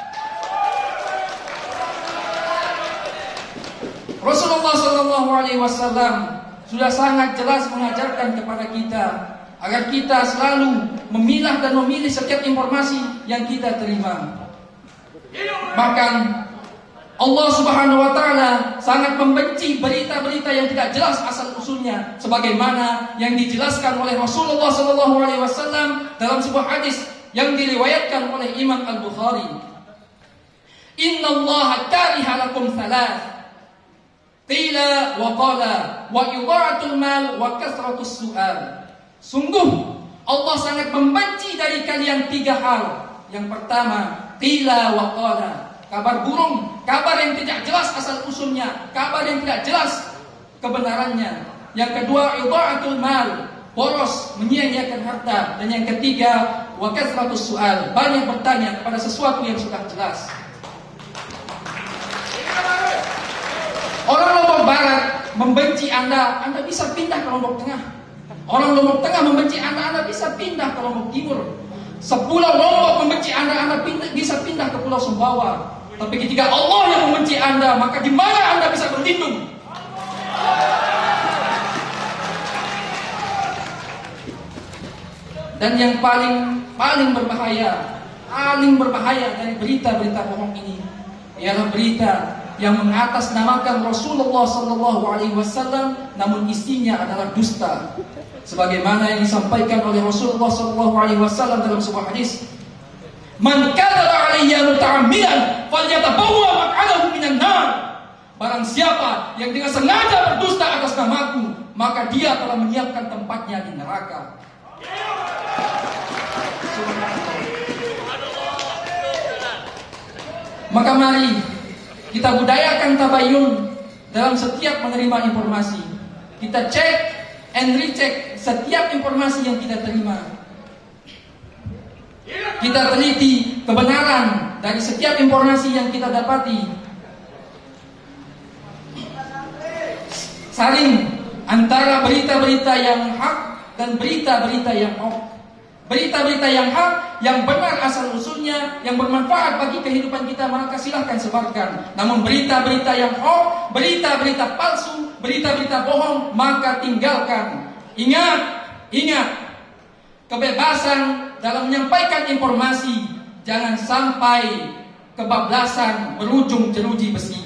Rasulullah SAW sudah sangat jelas mengajarkan kepada kita agar kita selalu memilah dan memilih setiap informasi yang kita terima. Bahkan Allah Subhanahu wa taala sangat membenci berita-berita yang tidak jelas asal usulnya, sebagaimana yang dijelaskan oleh Rasulullah sallallahu alaihi wasallam dalam sebuah hadis yang diriwayatkan oleh Imam Al-Bukhari. Innallaha kariha lakum thalath. Qila wa qala wa idha'atul mal wa kasratus su'al. Sungguh Allah sangat membenci dari kalian 3 hal. Yang pertama, qila wa qala, kabar burung, kabar yang tidak jelas asal usulnya, kabar yang tidak jelas kebenarannya. Yang kedua, idha'atul mal, boros, menyia-nyiakan harta. Dan yang ketiga, wa kasratus su'al, banyak bertanya kepada sesuatu yang sudah jelas. Orang Lombok Barat membenci Anda bisa pindah ke Lombok Tengah. Orang Lombok Tengah membenci Anda bisa pindah ke Lombok Timur. Sepulau Lombok membenci Anda bisa pindah ke Pulau Sumbawa. Tapi ketika Allah yang membenci Anda, maka di mana Anda bisa berlindung? Dan yang paling berbahaya dari berita-berita bohong ini ialah berita yang mengatasnamakan Rasulullah sallallahu alaihi wasallam namun isinya adalah dusta. Sebagaimana yang disampaikan oleh Rasulullah sallallahu alaihi wasallam dalam sebuah hadis, "Man kadzaba alayya muta'ammidan falyatabawwa maq'adahu minan nar." Barang siapa yang dengan sengaja berdusta atas namaku, maka dia telah menyiapkan tempatnya di neraka. Maka mari kita budayakan tabayun dalam setiap menerima informasi. Kita cek and recheck setiap informasi yang kita terima. Kita teliti kebenaran dari setiap informasi yang kita dapati. Saling antara berita-berita yang hak dan berita-berita yang hoax. Berita-berita yang hak, yang benar asal usulnya, yang bermanfaat bagi kehidupan kita, maka silahkan sebarkan. Namun berita-berita yang hoax, berita-berita palsu, berita-berita bohong, maka tinggalkan. Ingat, kebebasan dalam menyampaikan informasi, jangan sampai kebablasan berujung jeruji besi.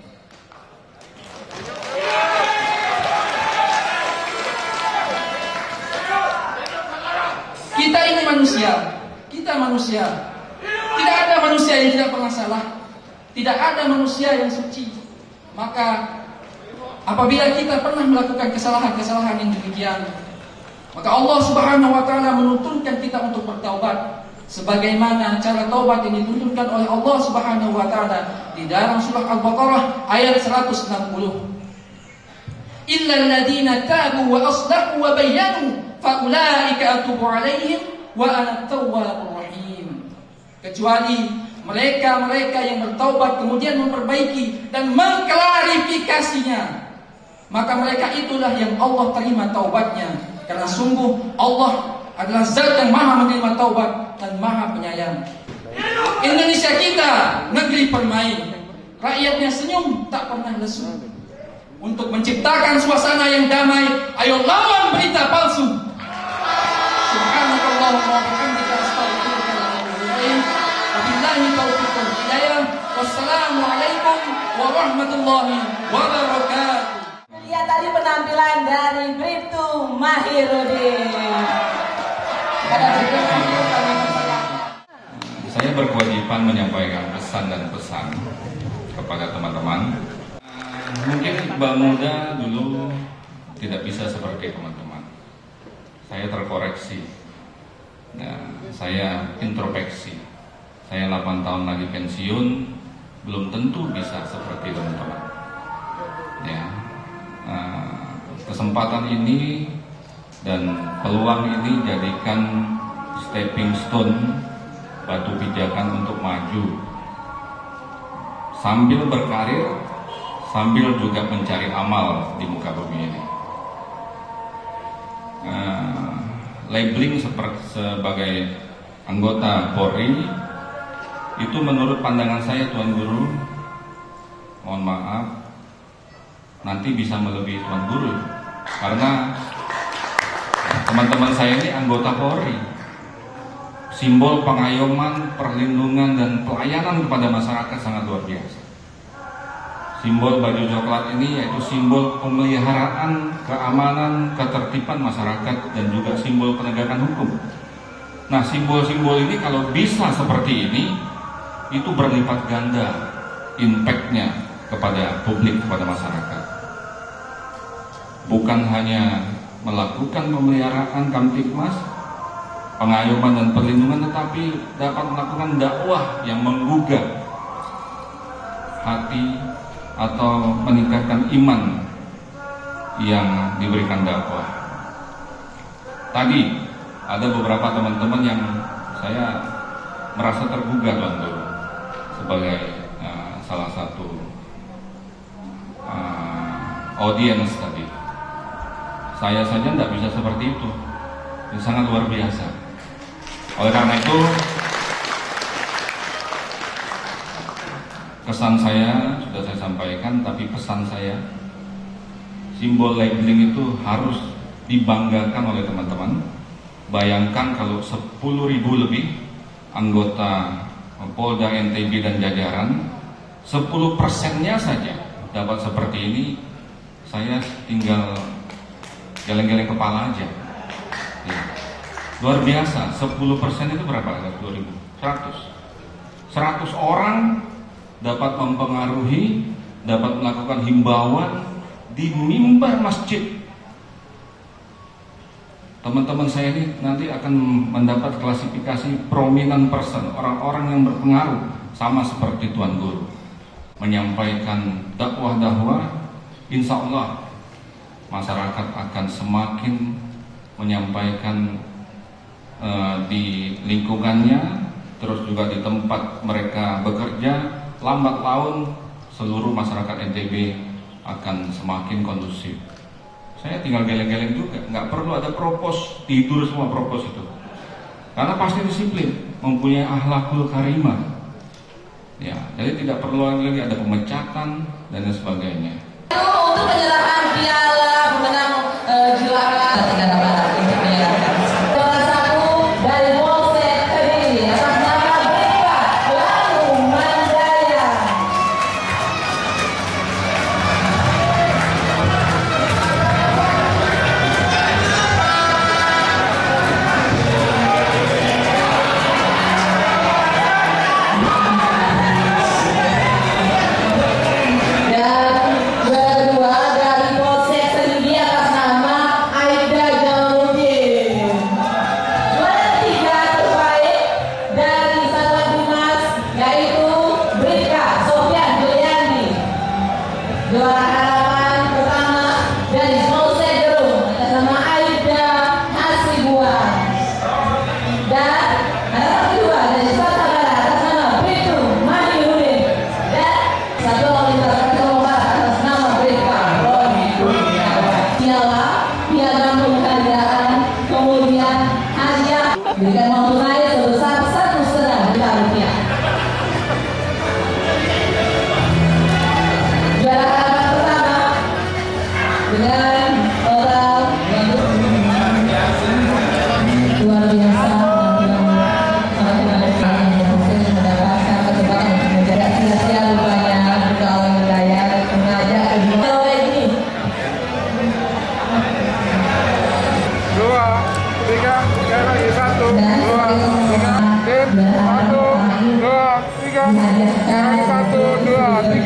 Kita ini kita manusia. Tidak ada manusia yang tidak pernah salah. Tidak ada manusia yang suci. Maka apabila kita pernah melakukan kesalahan-kesalahan yang demikian, maka Allah Subhanahu wa taala menuntunkan kita untuk bertaubat. Sebagaimana cara taubat yang dituntunkan oleh Allah Subhanahu wa taala di dalam surah Al-Baqarah ayat 160. Illal ladzina tabu wa aslahu wa bayyanu faulaika atubu alaihim wa ana at-tawwabur rahim. Kecuali mereka yang bertaubat kemudian memperbaiki dan mengklarifikasinya, maka mereka itulah yang Allah terima taubatnya, karena sungguh Allah adalah zat yang maha menerima taubat dan maha penyayang. Indonesia kita negeri permain, rakyatnya senyum tak pernah lesu. Untuk menciptakan suasana yang damai, ayo lawan berita palsu. Subhanakallahumma wa bihamdika astaghfiruka wa atubu ilaik. Wabillahi taufiq wal hidayah. Wassalamualaikum warahmatullahi wabarakatuh. Lihat tadi penampilan dari Bribtu Mahirudin. Saya berkewajiban menyampaikan pesan dan pesan kepada teman-teman. Mungkin Mbak Muda dulu tidak bisa seperti teman-teman. Saya terkoreksi. Nah, saya introspeksi. Saya 8 tahun lagi pensiun, belum tentu bisa seperti teman-teman. Ya, kesempatan ini dan peluang ini jadikan stepping stone, batu pijakan untuk maju. Sambil berkarir, sambil juga mencari amal di muka bumi ini. Labeling sebagai anggota Polri itu menurut pandangan saya, Tuan Guru, mohon maaf, nanti bisa melebihi Tuan Guru, karena teman-teman saya ini anggota Polri, simbol pengayoman, perlindungan dan pelayanan kepada masyarakat sangat luar biasa. Simbol baju coklat ini yaitu simbol pemeliharaan keamanan, ketertiban masyarakat dan juga simbol penegakan hukum. Nah, simbol-simbol ini kalau bisa seperti ini, itu berlipat ganda impact-nya kepada publik, kepada masyarakat. Bukan hanya melakukan pemeliharaan Kamtibmas, pengayoman dan perlindungan, tetapi dapat melakukan dakwah yang menggugah hati atau meningkatkan iman yang diberikan dakwah. Tadi ada beberapa teman-teman yang saya merasa tergugah Tuan Guru sebagai salah satu audiens tadi. Saya saja tidak bisa seperti itu. Ini sangat luar biasa. Oleh karena itu, kesan saya sudah saya sampaikan, tapi pesan saya, simbol labeling itu harus dibanggakan oleh teman-teman. Bayangkan kalau 10.000 lebih anggota Polda NTB dan jajaran, 10%-nya saja dapat seperti ini, saya tinggal geleng-geleng kepala aja. Ya. Luar biasa, 10% itu berapa? 10.000? 100 orang dapat mempengaruhi, dapat melakukan himbauan di mimbar masjid. Teman-teman saya ini nanti akan mendapat klasifikasi prominent person, orang-orang yang berpengaruh, sama seperti Tuan Guru, menyampaikan dakwah, insya Allah masyarakat akan semakin menyampaikan di lingkungannya, terus juga di tempat mereka bekerja. Lambat laun seluruh masyarakat NTB akan semakin kondusif. Saya tinggal geleng-geleng juga, nggak perlu ada propos, tidur semua propos itu, karena pasti disiplin, mempunyai akhlakul karimah. Ya, jadi tidak perlu lagi ada pemecatan dan lain sebagainya. Untuk penyerahan piala pemenang juara Tenggara Barat untuk menyerahkan juara 1 dari Polsek Kediri atas nama Bribka Lalu Mandaya. Juara harapan pertama dari Polsek Gerung atas nama Aida Hasibuan. Dan harapan kedua dari Sumatera Barat atas nama Bribtu Madiudin. Dan satu lawan lintas Sumatera Barat atas nama Bribka Roni Kurniawan. Piagam penghargaan, kemudian hadiah diberikan uang tunai sebesar 1,5 juta rupiah. Juara harapan pertama dengan total luar biasa, mendapatkan kesempatan menjadi sia-sia rupanya juga oleh wilayah mengajak kedua ini. 2, 3, sekali lagi 1, 2, 3, 1, 2, 3, sekali 1, 2, 3.